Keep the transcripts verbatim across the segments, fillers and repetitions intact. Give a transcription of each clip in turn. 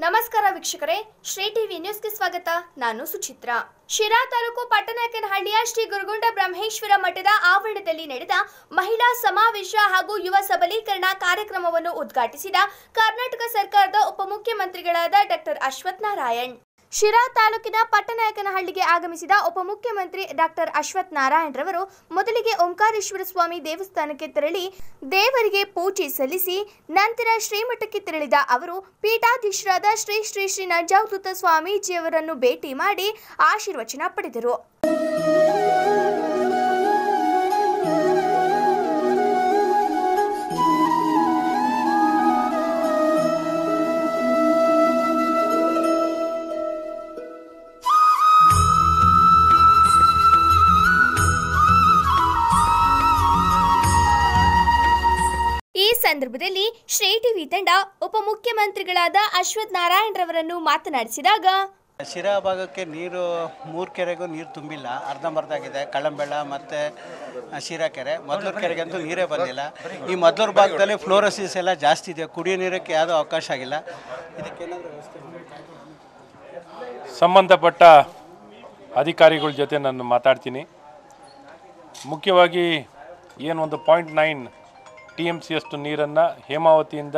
ನಮಸ್ಕಾರ ವೀಕ್ಷಕರೇ, ಶ್ರೀ ಟಿವಿ ನ್ಯೂಸ್ಗೆ ಸ್ವಾಗತ. ನಾನು ಸುಚಿತ್ರಾ. ಶಿರಾ ತಾಲೂಕು ಪಟ್ಟನಾಯಕನಹಳ್ಳಿಯ ಶ್ರೀ ಗುರುಗುಂಡ ಬ್ರಹ್ಮೇಶ್ವರ ಮಠದ ಆವರಣದಲ್ಲಿ ನಡೆದ ಮಹಿಳಾ ಸಮಾವೇಶ ಹಾಗೂ ಯುವ ಸಬಲೀಕರಣ ಕಾರ್ಯಕ್ರಮವನ್ನು ಉದ್ಘಾಟಿಸಿದ ಕರ್ನಾಟಕ ಸರ್ಕಾರದ ಉಪಮುಖ್ಯಮಂತ್ರಿಗಳಾದ ಡಾಕ್ಟರ್ ಅಶ್ವಥ್ ನಾರಾಯಣ್. ಶಿರಾ ತಾಲೂಕಿನ ಪಟ್ಟನಾಯಕನಹಳ್ಳಿಗೆ ಆಗಮಿಸಿದ ಉಪಮುಖ್ಯಮಂತ್ರಿ ಡಾಕ್ಟರ್ ಅಶ್ವಥ್ ನಾರಾಯಣ್ ರವರು ಮೊದಲಿಗೆ ಓಂಕಾರೇಶ್ವರ ಸ್ವಾಮಿ ದೇವಸ್ಥಾನಕ್ಕೆ ತೆರಳಿ ದೇವರಿಗೆ ಪೂಜೆ ಸಲ್ಲಿಸಿ ನಂತರ ಶ್ರೀಮಠಕ್ಕೆ ತೆರಳಿದ ಅವರು ಪೀಠಾಧೀಶರಾದ ಶ್ರೀ ಶ್ರೀ ಶ್ರೀ ನಂಜಾವೃತ ಸ್ವಾಮೀಜಿಯವರನ್ನು ಭೇಟಿ ಮಾಡಿ ಆಶೀರ್ವಚನ ಪಡೆದರು. ಈ ಸಂದರ್ಭದಲ್ಲಿ ಶ್ರೀ ಟಿವಿ ತಂಡ ಉಪಮುಖ್ಯಮಂತ್ರಿಗಳಾದ ಅಶ್ವಥ್ ನಾರಾಯಣ್ ರವರನ್ನು ಮಾತನಾಡಿಸಿದಾಗ, ಶಿರಾ ಭಾಗಕ್ಕೆ ನೀರು ಮೂರು ಕೆರೆಗೂ ನೀರು ತುಂಬಿಲ್ಲ, ಅರ್ಧಂಬರ್ಧ ಆಗಿದೆ. ಕಳಂಬೆಳ ಮತ್ತು ಶಿರಾ ಕೆರೆ, ಮೊದಲೂರು ಕೆರೆಗಂತೂ ನೀರೇ ಬಂದಿಲ್ಲ. ಈ ಮೊದಲೂರು ಭಾಗದಲ್ಲಿ ಫ್ಲೋರೋಸಿಸ್ ಎಲ್ಲ ಜಾಸ್ತಿ ಇದೆ, ಕುಡಿಯೋ ನೀರಕ್ಕೆ ಯಾವುದೂ ಅವಕಾಶ ಆಗಿಲ್ಲ. ಇದಕ್ಕೇನಾದರೂ ವ್ಯವಸ್ಥೆ ಸಂಬಂಧಪಟ್ಟ ಅಧಿಕಾರಿಗಳ ಜೊತೆ ನಾನು ಮಾತಾಡ್ತೀನಿ. ಮುಖ್ಯವಾಗಿ ಏನೊಂದು point nine T M C ಅಷ್ಟು ನೀರನ್ನು ಹೇಮಾವತಿಯಿಂದ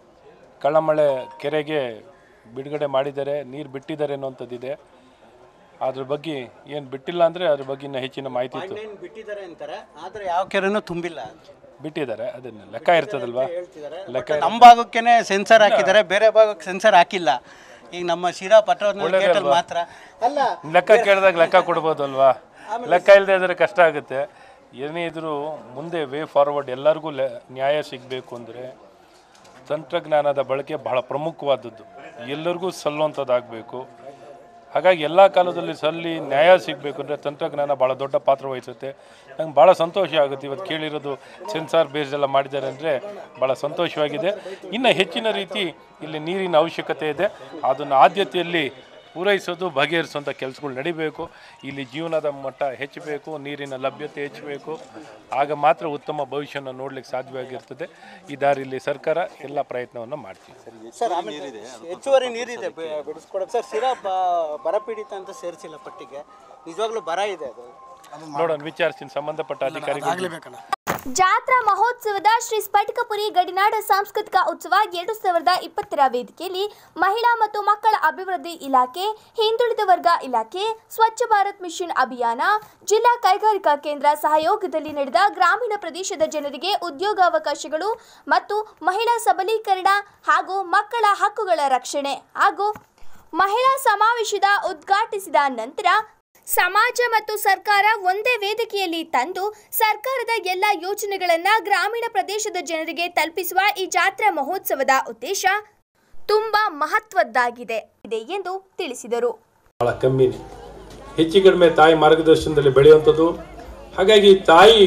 ಕಳಮಳೆ ಕೆರೆಗೆ ಬಿಡುಗಡೆ ಮಾಡಿದ್ದಾರೆ, ನೀರು ಬಿಟ್ಟಿದ್ದಾರೆ ಅನ್ನೋಂಥದ್ದಿದೆ. ಅದ್ರ ಬಗ್ಗೆ ಏನು ಬಿಟ್ಟಿಲ್ಲ ಅಂದರೆ ಅದ್ರ ಬಗ್ಗೆ ಇನ್ನೂ ಹೆಚ್ಚಿನ ಮಾಹಿತಿ ಇತ್ತು. ಬಿಟ್ಟಿದ್ದಾರೆ ಅಂತಾರೆ, ಆದರೆ ಯಾವ ಕೆರೆನೂ ತುಂಬಿಲ್ಲ. ಬಿಟ್ಟಿದ್ದಾರೆ, ಅದನ್ನು ಲೆಕ್ಕ ಇರ್ತದಲ್ವಾ, ಲೆಕ್ಕ ನಮ್ಮ ಭಾಗಕ್ಕೇ ಸೆನ್ಸರ್ ಹಾಕಿದ್ದಾರೆ, ಬೇರೆ ಭಾಗಕ್ಕೆ ಸೆನ್ಸರ್ ಹಾಕಿಲ್ಲ. ಈಗ ನಮ್ಮ ಶಿರಾ ಪಟ್ಟಣ ಮಾತ್ರ ಅಲ್ಲ, ಲೆಕ್ಕ ಕೇಳಿದಾಗ ಲೆಕ್ಕ ಕೊಡ್ಬೋದು ಅಲ್ವಾ. ಲೆಕ್ಕ ಇಲ್ಲದೆ ಇದ್ರೆ ಕಷ್ಟ ಆಗುತ್ತೆ. ಏನೇ ಇದ್ರೂ ಮುಂದೆ ವೇ ಫಾರ್ವರ್ಡ್ ಎಲ್ಲರಿಗೂ ಲೆ ನ್ಯಾಯ ಸಿಗಬೇಕು ಅಂದರೆ ತಂತ್ರಜ್ಞಾನದ ಬಳಕೆ ಬಹಳ ಪ್ರಮುಖವಾದದ್ದು, ಎಲ್ಲರಿಗೂ ಸಲ್ಲುವಂಥದ್ದಾಗಬೇಕು. ಹಾಗಾಗಿ ಎಲ್ಲ ಕಾಲದಲ್ಲಿ ಸಲ್ಲಿ ನ್ಯಾಯ ಸಿಗಬೇಕು ಅಂದರೆ ತಂತ್ರಜ್ಞಾನ ಭಾಳ ದೊಡ್ಡ ಪಾತ್ರ ವಹಿಸುತ್ತೆ. ನಂಗೆ ಭಾಳ ಸಂತೋಷ ಆಗುತ್ತೆ ಇವತ್ತು ಕೇಳಿರೋದು ಸೆನ್ಸಾರ್ ಬೇಸ್ ಎಲ್ಲ ಮಾಡಿದ್ದಾರೆ ಅಂದರೆ ಭಾಳ ಸಂತೋಷವಾಗಿದೆ. ಇನ್ನು ಹೆಚ್ಚಿನ ರೀತಿ ಇಲ್ಲಿ ನೀರಿನ ಅವಶ್ಯಕತೆ ಇದೆ, ಅದನ್ನು ಆದ್ಯತೆಯಲ್ಲಿ ಪೂರೈಸೋದು ಬಗೆಹರಿಸುವಂಥ ಕೆಲಸಗಳು ನಡಿಬೇಕು. ಇಲ್ಲಿ ಜೀವನದ ಮಟ್ಟ ಹೆಚ್ಚಬೇಕು, ನೀರಿನ ಲಭ್ಯತೆ ಹೆಚ್ಚಬೇಕು, ಆಗ ಮಾತ್ರ ಉತ್ತಮ ಭವಿಷ್ಯನ ನೋಡ್ಲಿಕ್ಕೆ ಸಾಧ್ಯವಾಗಿರ್ತದೆ. ಈ ದಾರಿಯಲ್ಲಿ ಸರ್ಕಾರ ಎಲ್ಲ ಪ್ರಯತ್ನವನ್ನು ಮಾಡ್ತೀವಿ. ಸರ್, ಹೆಚ್ಚುವರಿ ನೀರಿದೆ ಬಿಡಿಸ್ಕೊಡೋದು ಸರ್. ಶಿರಾ ಬರಪೀಡಿತ ಅಂತ ಸೇರಿಸಿಲ್ಲ ಪಟ್ಟಿಗೆ, ನಿಜವಾಗ್ಲೂ ಬರ ಇದೆ. ಅದು ನೋಡೋಣ, ವಿಚಾರಿಸ್ತೀನಿ ಸಂಬಂಧಪಟ್ಟ ಅಧಿಕಾರಿಗಳು. ಜಾತ್ರಾ ಮಹೋತ್ಸವದ ಶ್ರೀ ಸ್ಫಟಿಕಪುರಿ ಗಡಿನಾಡ ಸಾಂಸ್ಕೃತಿಕ ಉತ್ಸವ ಎರಡು ಸಾವಿರದ ಇಪ್ಪತ್ತರ ವೇದಿಕೆಯಲ್ಲಿ ಮಹಿಳಾ ಮತ್ತು ಮಕ್ಕಳ ಅಭಿವೃದ್ಧಿ ಇಲಾಖೆ, ಹಿಂದುಳಿದ ವರ್ಗ ಇಲಾಖೆ, ಸ್ವಚ್ಛ ಭಾರತ್ ಮಿಷನ್ ಅಭಿಯಾನ, ಜಿಲ್ಲಾ ಕೈಗಾರಿಕಾ ಕೇಂದ್ರ ಸಹಯೋಗದಲ್ಲಿ ನಡೆದ ಗ್ರಾಮೀಣ ಪ್ರದೇಶದ ಜನರಿಗೆ ಉದ್ಯೋಗಾವಕಾಶಗಳು ಮತ್ತು ಮಹಿಳಾ ಸಬಲೀಕರಣ ಹಾಗೂ ಮಕ್ಕಳ ಹಕ್ಕುಗಳ ರಕ್ಷಣೆ ಹಾಗೂ ಮಹಿಳಾ ಸಮಾವೇಶದ ಉದ್ಘಾಟಿಸಿದ ನಂತರ ಸಮಾಜ ಮತ್ತು ಸರ್ಕಾರ ಒಂದೇ ವೇದಿಕೆಯಲ್ಲಿ ತಂದು ಸರ್ಕಾರದ ಎಲ್ಲ ಯೋಜನೆಗಳನ್ನು ಗ್ರಾಮೀಣ ಪ್ರದೇಶದ ಜನರಿಗೆ ತಲುಪಿಸುವ ಈ ಜಾತ್ರಾ ಮಹೋತ್ಸವದ ಉದ್ದೇಶ ತುಂಬಾ ಮಹತ್ವದ್ದಾಗಿದೆ ಎಂದು ತಿಳಿಸಿದರು. ಬಹಳ ಕಮ್ಮಿನೇ, ಹೆಚ್ಚು ಕಡಿಮೆ ತಾಯಿ ಮಾರ್ಗದರ್ಶನದಲ್ಲಿ ಬೆಳೆಯುವಂಥದ್ದು. ಹಾಗಾಗಿ ತಾಯಿ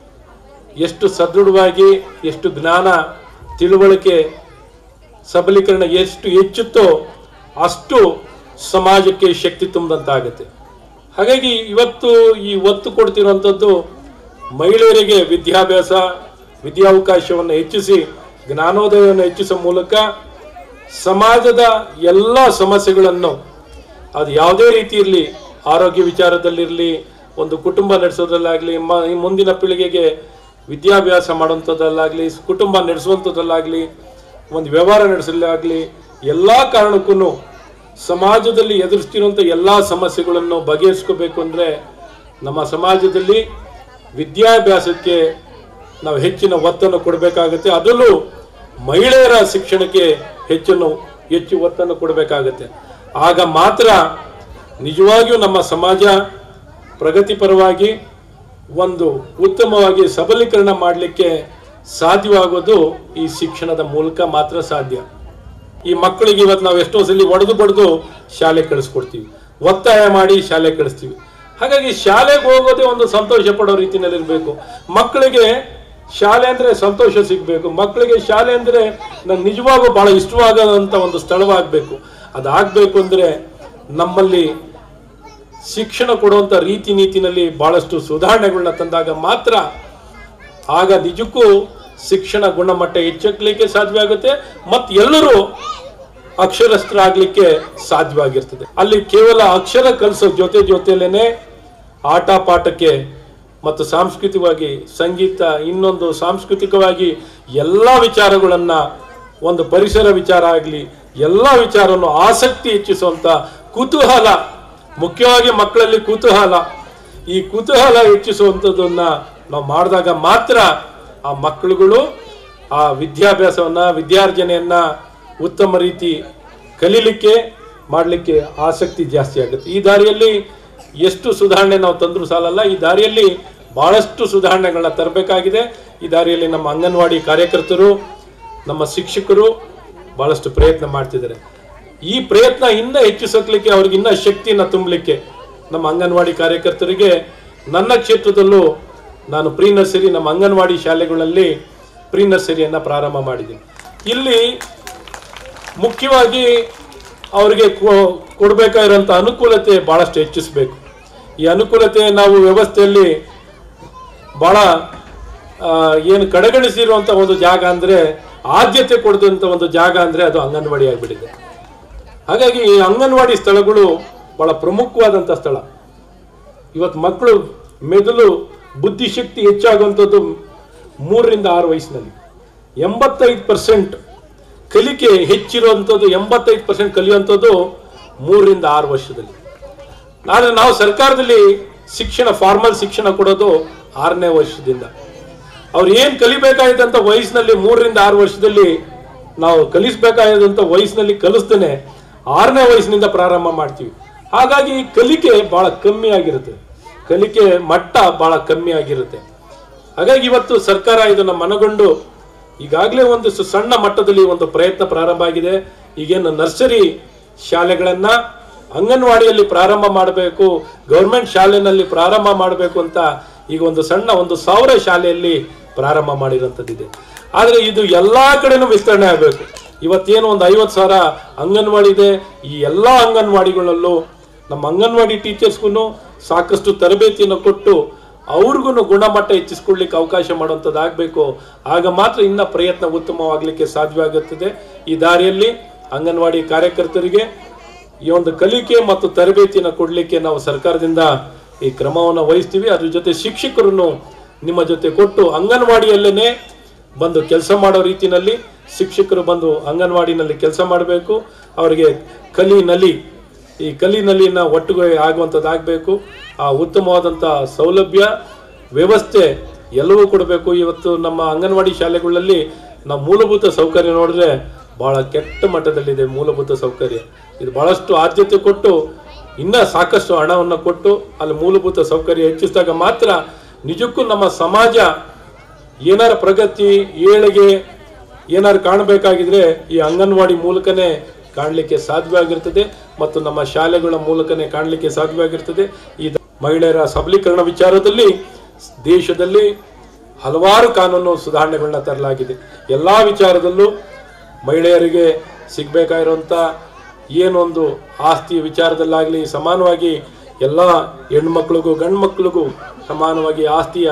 ಎಷ್ಟು ಸದೃಢವಾಗಿ, ಎಷ್ಟು ಜ್ಞಾನ, ತಿಳುವಳಿಕೆ, ಸಬಲೀಕರಣ ಎಷ್ಟು ಹೆಚ್ಚುತ್ತೋ ಅಷ್ಟು ಸಮಾಜಕ್ಕೆ ಶಕ್ತಿ ತುಂಬಿದಂತಾಗುತ್ತೆ. ಹಾಗಾಗಿ ಇವತ್ತು ಈ ಒತ್ತು ಕೊಡ್ತಿರುವಂಥದ್ದು ಮಹಿಳೆಯರಿಗೆ ವಿದ್ಯಾಭ್ಯಾಸ, ವಿದ್ಯಾವಕಾಶವನ್ನು ಹೆಚ್ಚಿಸಿ ಜ್ಞಾನೋದಯವನ್ನು ಹೆಚ್ಚಿಸುವ ಮೂಲಕ ಸಮಾಜದ ಎಲ್ಲ ಸಮಸ್ಯೆಗಳನ್ನು, ಅದು ಯಾವುದೇ ರೀತಿ ಇರಲಿ, ಆರೋಗ್ಯ ವಿಚಾರದಲ್ಲಿರಲಿ, ಒಂದು ಕುಟುಂಬ ನಡೆಸೋದ್ರಲ್ಲಾಗಲಿ, ಮ ಮುಂದಿನ ಪೀಳಿಗೆಗೆ ವಿದ್ಯಾಭ್ಯಾಸ ಮಾಡುವಂಥದ್ದಲ್ಲಾಗಲಿ, ಕುಟುಂಬ ನಡೆಸುವಂಥದ್ದಲ್ಲಾಗಲಿ, ಒಂದು ವ್ಯವಹಾರ ನಡೆಸಲಾಗಲಿ, ಎಲ್ಲ ಕಾರಣಕ್ಕೂ ಸಮಾಜದಲ್ಲಿ ಎದುರಿಸ್ತಿರುವಂಥ ಎಲ್ಲ ಸಮಸ್ಯೆಗಳನ್ನು ಬಗೆಹರಿಸ್ಕೋಬೇಕು ಅಂದರೆ ನಮ್ಮ ಸಮಾಜದಲ್ಲಿ ವಿದ್ಯಾಭ್ಯಾಸಕ್ಕೆ ನಾವು ಹೆಚ್ಚಿನ ಒತ್ತನ್ನು ಕೊಡಬೇಕಾಗುತ್ತೆ. ಅದರಲ್ಲೂ ಮಹಿಳೆಯರ ಶಿಕ್ಷಣಕ್ಕೆ ಹೆಚ್ಚನ್ನು ಹೆಚ್ಚು ಒತ್ತನ್ನು ಕೊಡಬೇಕಾಗುತ್ತೆ. ಆಗ ಮಾತ್ರ ನಿಜವಾಗಿಯೂ ನಮ್ಮ ಸಮಾಜ ಪ್ರಗತಿಪರವಾಗಿ ಒಂದು ಉತ್ತಮವಾಗಿ ಸಬಲೀಕರಣ ಮಾಡಲಿಕ್ಕೆ ಸಾಧ್ಯವಾಗೋದು ಈ ಶಿಕ್ಷಣದ ಮೂಲಕ ಮಾತ್ರ ಸಾಧ್ಯ. ಈ ಮಕ್ಕಳಿಗೆ ಇವತ್ತು ನಾವು ಎಷ್ಟೋ ಸಲ ಒಡೆದು ಬಡ್ದು ಶಾಲೆ ಕಳಿಸ್ಕೊಡ್ತೀವಿ, ಒತ್ತಾಯ ಮಾಡಿ ಶಾಲೆ ಕಳಿಸ್ತೀವಿ. ಹಾಗಾಗಿ ಶಾಲೆಗೆ ಹೋಗೋದೇ ಒಂದು ಸಂತೋಷ ಪಡೋ ರೀತಿಯಲ್ಲಿರಬೇಕು. ಮಕ್ಕಳಿಗೆ ಶಾಲೆ ಅಂದರೆ ಸಂತೋಷ ಸಿಗಬೇಕು. ಮಕ್ಕಳಿಗೆ ಶಾಲೆ ಅಂದರೆ ನಂಗೆ ನಿಜವಾಗೂ ಭಾಳ ಇಷ್ಟವಾಗದಂಥ ಒಂದು ಸ್ಥಳವಾಗಬೇಕು. ಅದಾಗಬೇಕು ಅಂದರೆ ನಮ್ಮಲ್ಲಿ ಶಿಕ್ಷಣ ಕೊಡುವಂಥ ರೀತಿ ನೀತಿನಲ್ಲಿ ಭಾಳಷ್ಟು ಸುಧಾರಣೆಗಳನ್ನ ತಂದಾಗ ಮಾತ್ರ ಆಗ ನಿಜಕ್ಕೂ ಶಿಕ್ಷಣ ಗುಣಮಟ್ಟ ಹೆಚ್ಚಲಿಕ್ಕೆ ಸಾಧ್ಯ ಆಗುತ್ತೆ ಮತ್ತು ಎಲ್ಲರೂ ಅಕ್ಷರಸ್ಥರಾಗ್ಲಿಕ್ಕೆ ಸಾಧ್ಯವಾಗಿರ್ತದೆ. ಅಲ್ಲಿ ಕೇವಲ ಅಕ್ಷರ ಕಲಿಸೋ ಜೊತೆ ಜೊತೆಲೇನೆ ಆಟ ಪಾಠಕ್ಕೆ ಮತ್ತು ಸಾಂಸ್ಕೃತಿಕವಾಗಿ ಸಂಗೀತ, ಇನ್ನೊಂದು ಸಾಂಸ್ಕೃತಿಕವಾಗಿ ಎಲ್ಲ ವಿಚಾರಗಳನ್ನ, ಒಂದು ಪರಿಸರ ವಿಚಾರ ಆಗಲಿ, ಎಲ್ಲ ವಿಚಾರವನ್ನು ಆಸಕ್ತಿ ಹೆಚ್ಚಿಸುವಂತ ಕುತೂಹಲ, ಮುಖ್ಯವಾಗಿ ಮಕ್ಕಳಲ್ಲಿ ಕುತೂಹಲ, ಈ ಕುತೂಹಲ ಹೆಚ್ಚಿಸುವಂಥದ್ದನ್ನ ನಾವು ಮಾಡಿದಾಗ ಮಾತ್ರ ಆ ಮಕ್ಕಳುಗಳು ಆ ವಿದ್ಯಾಭ್ಯಾಸವನ್ನ, ವಿದ್ಯಾರ್ಜನೆಯನ್ನ ಉತ್ತಮ ರೀತಿ ಕಲೀಲಿಕ್ಕೆ ಮಾಡಲಿಕ್ಕೆ ಆಸಕ್ತಿ ಜಾಸ್ತಿ ಆಗುತ್ತೆ. ಈ ದಾರಿಯಲ್ಲಿ ಎಷ್ಟು ಸುಧಾರಣೆ ನಾವು ತಂದರೂ ಸಾಲಲ್ಲ, ಈ ದಾರಿಯಲ್ಲಿ ಬಹಳಷ್ಟು ಸುಧಾರಣೆಗಳನ್ನ ತರಬೇಕಾಗಿದೆ. ಈ ದಾರಿಯಲ್ಲಿ ನಮ್ಮ ಅಂಗನವಾಡಿ ಕಾರ್ಯಕರ್ತರು, ನಮ್ಮ ಶಿಕ್ಷಕರು ಬಹಳಷ್ಟು ಪ್ರಯತ್ನ ಮಾಡ್ತಿದ್ದಾರೆ. ಈ ಪ್ರಯತ್ನ ಇನ್ನೂ ಹೆಚ್ಚಿಸಲಿಕ್ಕೆ, ಅವ್ರಿಗೆ ಇನ್ನೂ ಶಕ್ತಿಯನ್ನು ತುಂಬಲಿಕ್ಕೆ ನಮ್ಮ ಅಂಗನವಾಡಿ ಕಾರ್ಯಕರ್ತರಿಗೆ ನನ್ನ ಕ್ಷೇತ್ರದಲ್ಲೂ ನಾನು ಪ್ರೀ ನರ್ಸರಿ, ನಮ್ಮ ಅಂಗನವಾಡಿ ಶಾಲೆಗಳಲ್ಲಿ ಪ್ರೀ ನರ್ಸರಿಯನ್ನು ಪ್ರಾರಂಭ ಮಾಡಿದ್ದೀನಿ. ಇಲ್ಲಿ ಮುಖ್ಯವಾಗಿ ಅವರಿಗೆ ಕೊಡಬೇಕಾಗಿರೋಂಥ ಅನುಕೂಲತೆ ಭಾಳಷ್ಟು ಹೆಚ್ಚಿಸಬೇಕು. ಈ ಅನುಕೂಲತೆ ನಾವು ವ್ಯವಸ್ಥೆಯಲ್ಲಿ ಭಾಳ ಏನು ಕಡೆಗಣಿಸಿರುವಂಥ ಒಂದು ಜಾಗ ಅಂದರೆ, ಆದ್ಯತೆ ಕೊಡದಂಥ ಒಂದು ಜಾಗ ಅಂದರೆ ಅದು ಅಂಗನವಾಡಿ ಆಗಿಬಿಟ್ಟಿದೆ. ಹಾಗಾಗಿ ಈ ಅಂಗನವಾಡಿ ಸ್ಥಳಗಳು ಭಾಳ ಪ್ರಮುಖವಾದಂಥ ಸ್ಥಳ. ಇವತ್ತು ಮಕ್ಕಳು ಮೆದುಳು ಬುದ್ಧಿಶಕ್ತಿ ಹೆಚ್ಚಾಗುವಂಥದ್ದು ಮೂರರಿಂದ ಆರು ವಯಸ್ಸಿನಲ್ಲಿ. ಎಂಬತ್ತೈದು ಪರ್ಸೆಂಟ್ ಕಲಿಕೆ ಹೆಚ್ಚಿರುವಂಥದ್ದು, ಎಂಬತ್ತೈದು ಪರ್ಸೆಂಟ್ ಕಲಿಯುವಂಥದ್ದು ಮೂರರಿಂದ ಆರು ವರ್ಷದಲ್ಲಿ. ಆದರೆ ನಾವು ಸರ್ಕಾರದಲ್ಲಿ ಶಿಕ್ಷಣ, ಫಾರ್ಮಲ್ ಶಿಕ್ಷಣ ಕೊಡೋದು ಆರನೇ ವರ್ಷದಿಂದ. ಅವ್ರು ಏನು ಕಲಿಬೇಕಾಗಿದ್ದಂಥ ವಯಸ್ಸಿನಲ್ಲಿ, ಮೂರರಿಂದ ಆರು ವರ್ಷದಲ್ಲಿ ನಾವು ಕಲಿಸ್ಬೇಕಾಗಿದ್ದಂಥ ವಯಸ್ಸಿನಲ್ಲಿ ಕಲಿಸ್ತೇನೆ ಆರನೇ ವಯಸ್ಸಿನಿಂದ ಪ್ರಾರಂಭ ಮಾಡ್ತೀವಿ. ಹಾಗಾಗಿ ಕಲಿಕೆ ಬಹಳ ಕಮ್ಮಿ ಆಗಿರುತ್ತೆ, ಕಲಿಕೆ ಮಟ್ಟ ಬಹಳ ಕಮ್ಮಿ ಆಗಿರುತ್ತೆ. ಹಾಗಾಗಿ ಇವತ್ತು ಸರ್ಕಾರ ಇದನ್ನು ಮನಗೊಂಡು ಈಗಾಗಲೇ ಒಂದು ಸಣ್ಣ ಮಟ್ಟದಲ್ಲಿ ಒಂದು ಪ್ರಯತ್ನ ಪ್ರಾರಂಭ ಆಗಿದೆ. ಈಗೇನು ನರ್ಸರಿ ಶಾಲೆಗಳನ್ನ ಅಂಗನವಾಡಿಯಲ್ಲಿ ಪ್ರಾರಂಭ ಮಾಡಬೇಕು, ಗೌರ್ಮೆಂಟ್ ಶಾಲೆಯಲ್ಲಿ ಪ್ರಾರಂಭ ಮಾಡಬೇಕು ಅಂತ ಈಗ ಒಂದು ಸಣ್ಣ ಒಂದು ಸಾವಿರ ಶಾಲೆಯಲ್ಲಿ ಪ್ರಾರಂಭ ಮಾಡಿರೋಂಥದ್ದಿದೆ. ಆದರೆ ಇದು ಎಲ್ಲಾ ಕಡೆನೂ ವಿಸ್ತರಣೆ ಆಗಬೇಕು. ಇವತ್ತೇನು ಒಂದು ಐವತ್ತು ಸಾವಿರ ಅಂಗನವಾಡಿ ಇದೆ, ಈ ಎಲ್ಲ ಅಂಗನವಾಡಿಗಳಲ್ಲೂ ನಮ್ಮ ಅಂಗನವಾಡಿ ಟೀಚರ್ಸ್ಗೂ ಸಾಕಷ್ಟು ತರಬೇತಿಯನ್ನು ಕೊಟ್ಟು ಅವ್ರಿಗೂ ಗುಣಮಟ್ಟ ಹೆಚ್ಚಿಸ್ಕೊಡ್ಲಿಕ್ಕೆ ಅವಕಾಶ ಮಾಡುವಂಥದ್ದು ಆಗಬೇಕು. ಆಗ ಮಾತ್ರ ಇನ್ನ ಪ್ರಯತ್ನ ಉತ್ತಮವಾಗಲಿಕ್ಕೆ ಸಾಧ್ಯವಾಗುತ್ತದೆ. ಈ ದಾರಿಯಲ್ಲಿ ಅಂಗನವಾಡಿ ಕಾರ್ಯಕರ್ತರಿಗೆ ಈ ಒಂದು ಕಲಿಕೆ ಮತ್ತು ತರಬೇತಿಯನ್ನು ಕೊಡಲಿಕ್ಕೆ ನಾವು ಸರ್ಕಾರದಿಂದ ಈ ಕ್ರಮವನ್ನು ವಹಿಸ್ತೀವಿ. ಅದ್ರ ಜೊತೆ ಶಿಕ್ಷಕರನ್ನು ನಿಮ್ಮ ಜೊತೆ ಕೊಟ್ಟು ಅಂಗನವಾಡಿಯಲ್ಲೇನೆ ಬಂದು ಕೆಲಸ ಮಾಡೋ ರೀತಿಯಲ್ಲಿ ಶಿಕ್ಷಕರು ಬಂದು ಅಂಗನವಾಡಿನಲ್ಲಿ ಕೆಲಸ ಮಾಡಬೇಕು. ಅವರಿಗೆ ಕಲಿ ನಲಿ, ಈ ಕಲಿ ನಲಿನ ಒಟ್ಟಿಗೆ ಆಗುವಂಥದ್ದಾಗಬೇಕು. ಆ ಉತ್ತಮವಾದಂಥ ಸೌಲಭ್ಯ ವ್ಯವಸ್ಥೆ ಎಲ್ಲವೂ ಕೊಡಬೇಕು. ಇವತ್ತು ನಮ್ಮ ಅಂಗನವಾಡಿ ಶಾಲೆಗಳಲ್ಲಿ ನಾವು ಮೂಲಭೂತ ಸೌಕರ್ಯ ನೋಡಿದ್ರೆ ಭಾಳ ಕೆಟ್ಟ ಮಟ್ಟದಲ್ಲಿದೆ ಮೂಲಭೂತ ಸೌಕರ್ಯ. ಇದು ಭಾಳಷ್ಟು ಆದ್ಯತೆ ಕೊಟ್ಟು ಇನ್ನ ಸಾಕಷ್ಟು ಹಣವನ್ನು ಕೊಟ್ಟು ಅಲ್ಲಿ ಮೂಲಭೂತ ಸೌಕರ್ಯ ಹೆಚ್ಚಿಸಿದಾಗ ಮಾತ್ರ ನಿಜಕ್ಕೂ ನಮ್ಮ ಸಮಾಜ ಏನಾರ ಪ್ರಗತಿ, ಏಳಿಗೆ ಏನಾರು ಕಾಣಬೇಕಾಗಿದ್ರೆ ಈ ಅಂಗನವಾಡಿ ಮೂಲಕನೇ ಕಾಣಲಿಕ್ಕೆ ಸಾಧ್ಯವಾಗಿರ್ತದೆ ಮತ್ತು ನಮ್ಮ ಶಾಲೆಗಳ ಮೂಲಕನೇ ಕಾಣಲಿಕ್ಕೆ ಸಾಧ್ಯವಾಗಿರ್ತದೆ. ಈ ಮಹಿಳೆಯರ ಸಬಲೀಕರಣ ವಿಚಾರದಲ್ಲಿ ದೇಶದಲ್ಲಿ ಹಲವಾರು ಕಾನೂನು ಸುಧಾರಣೆಗಳನ್ನ ತರಲಾಗಿದೆ. ಎಲ್ಲ ವಿಚಾರದಲ್ಲೂ ಮಹಿಳೆಯರಿಗೆ ಸಿಗಬೇಕಾಗಿರುವಂಥ ಏನೊಂದು ಆಸ್ತಿ ವಿಚಾರದಲ್ಲಾಗಲಿ ಸಮಾನವಾಗಿ ಎಲ್ಲ ಹೆಣ್ಮಕ್ಳಿಗೂ ಗಂಡು ಮಕ್ಕಳಿಗೂ ಸಮಾನವಾಗಿ ಆಸ್ತಿಯ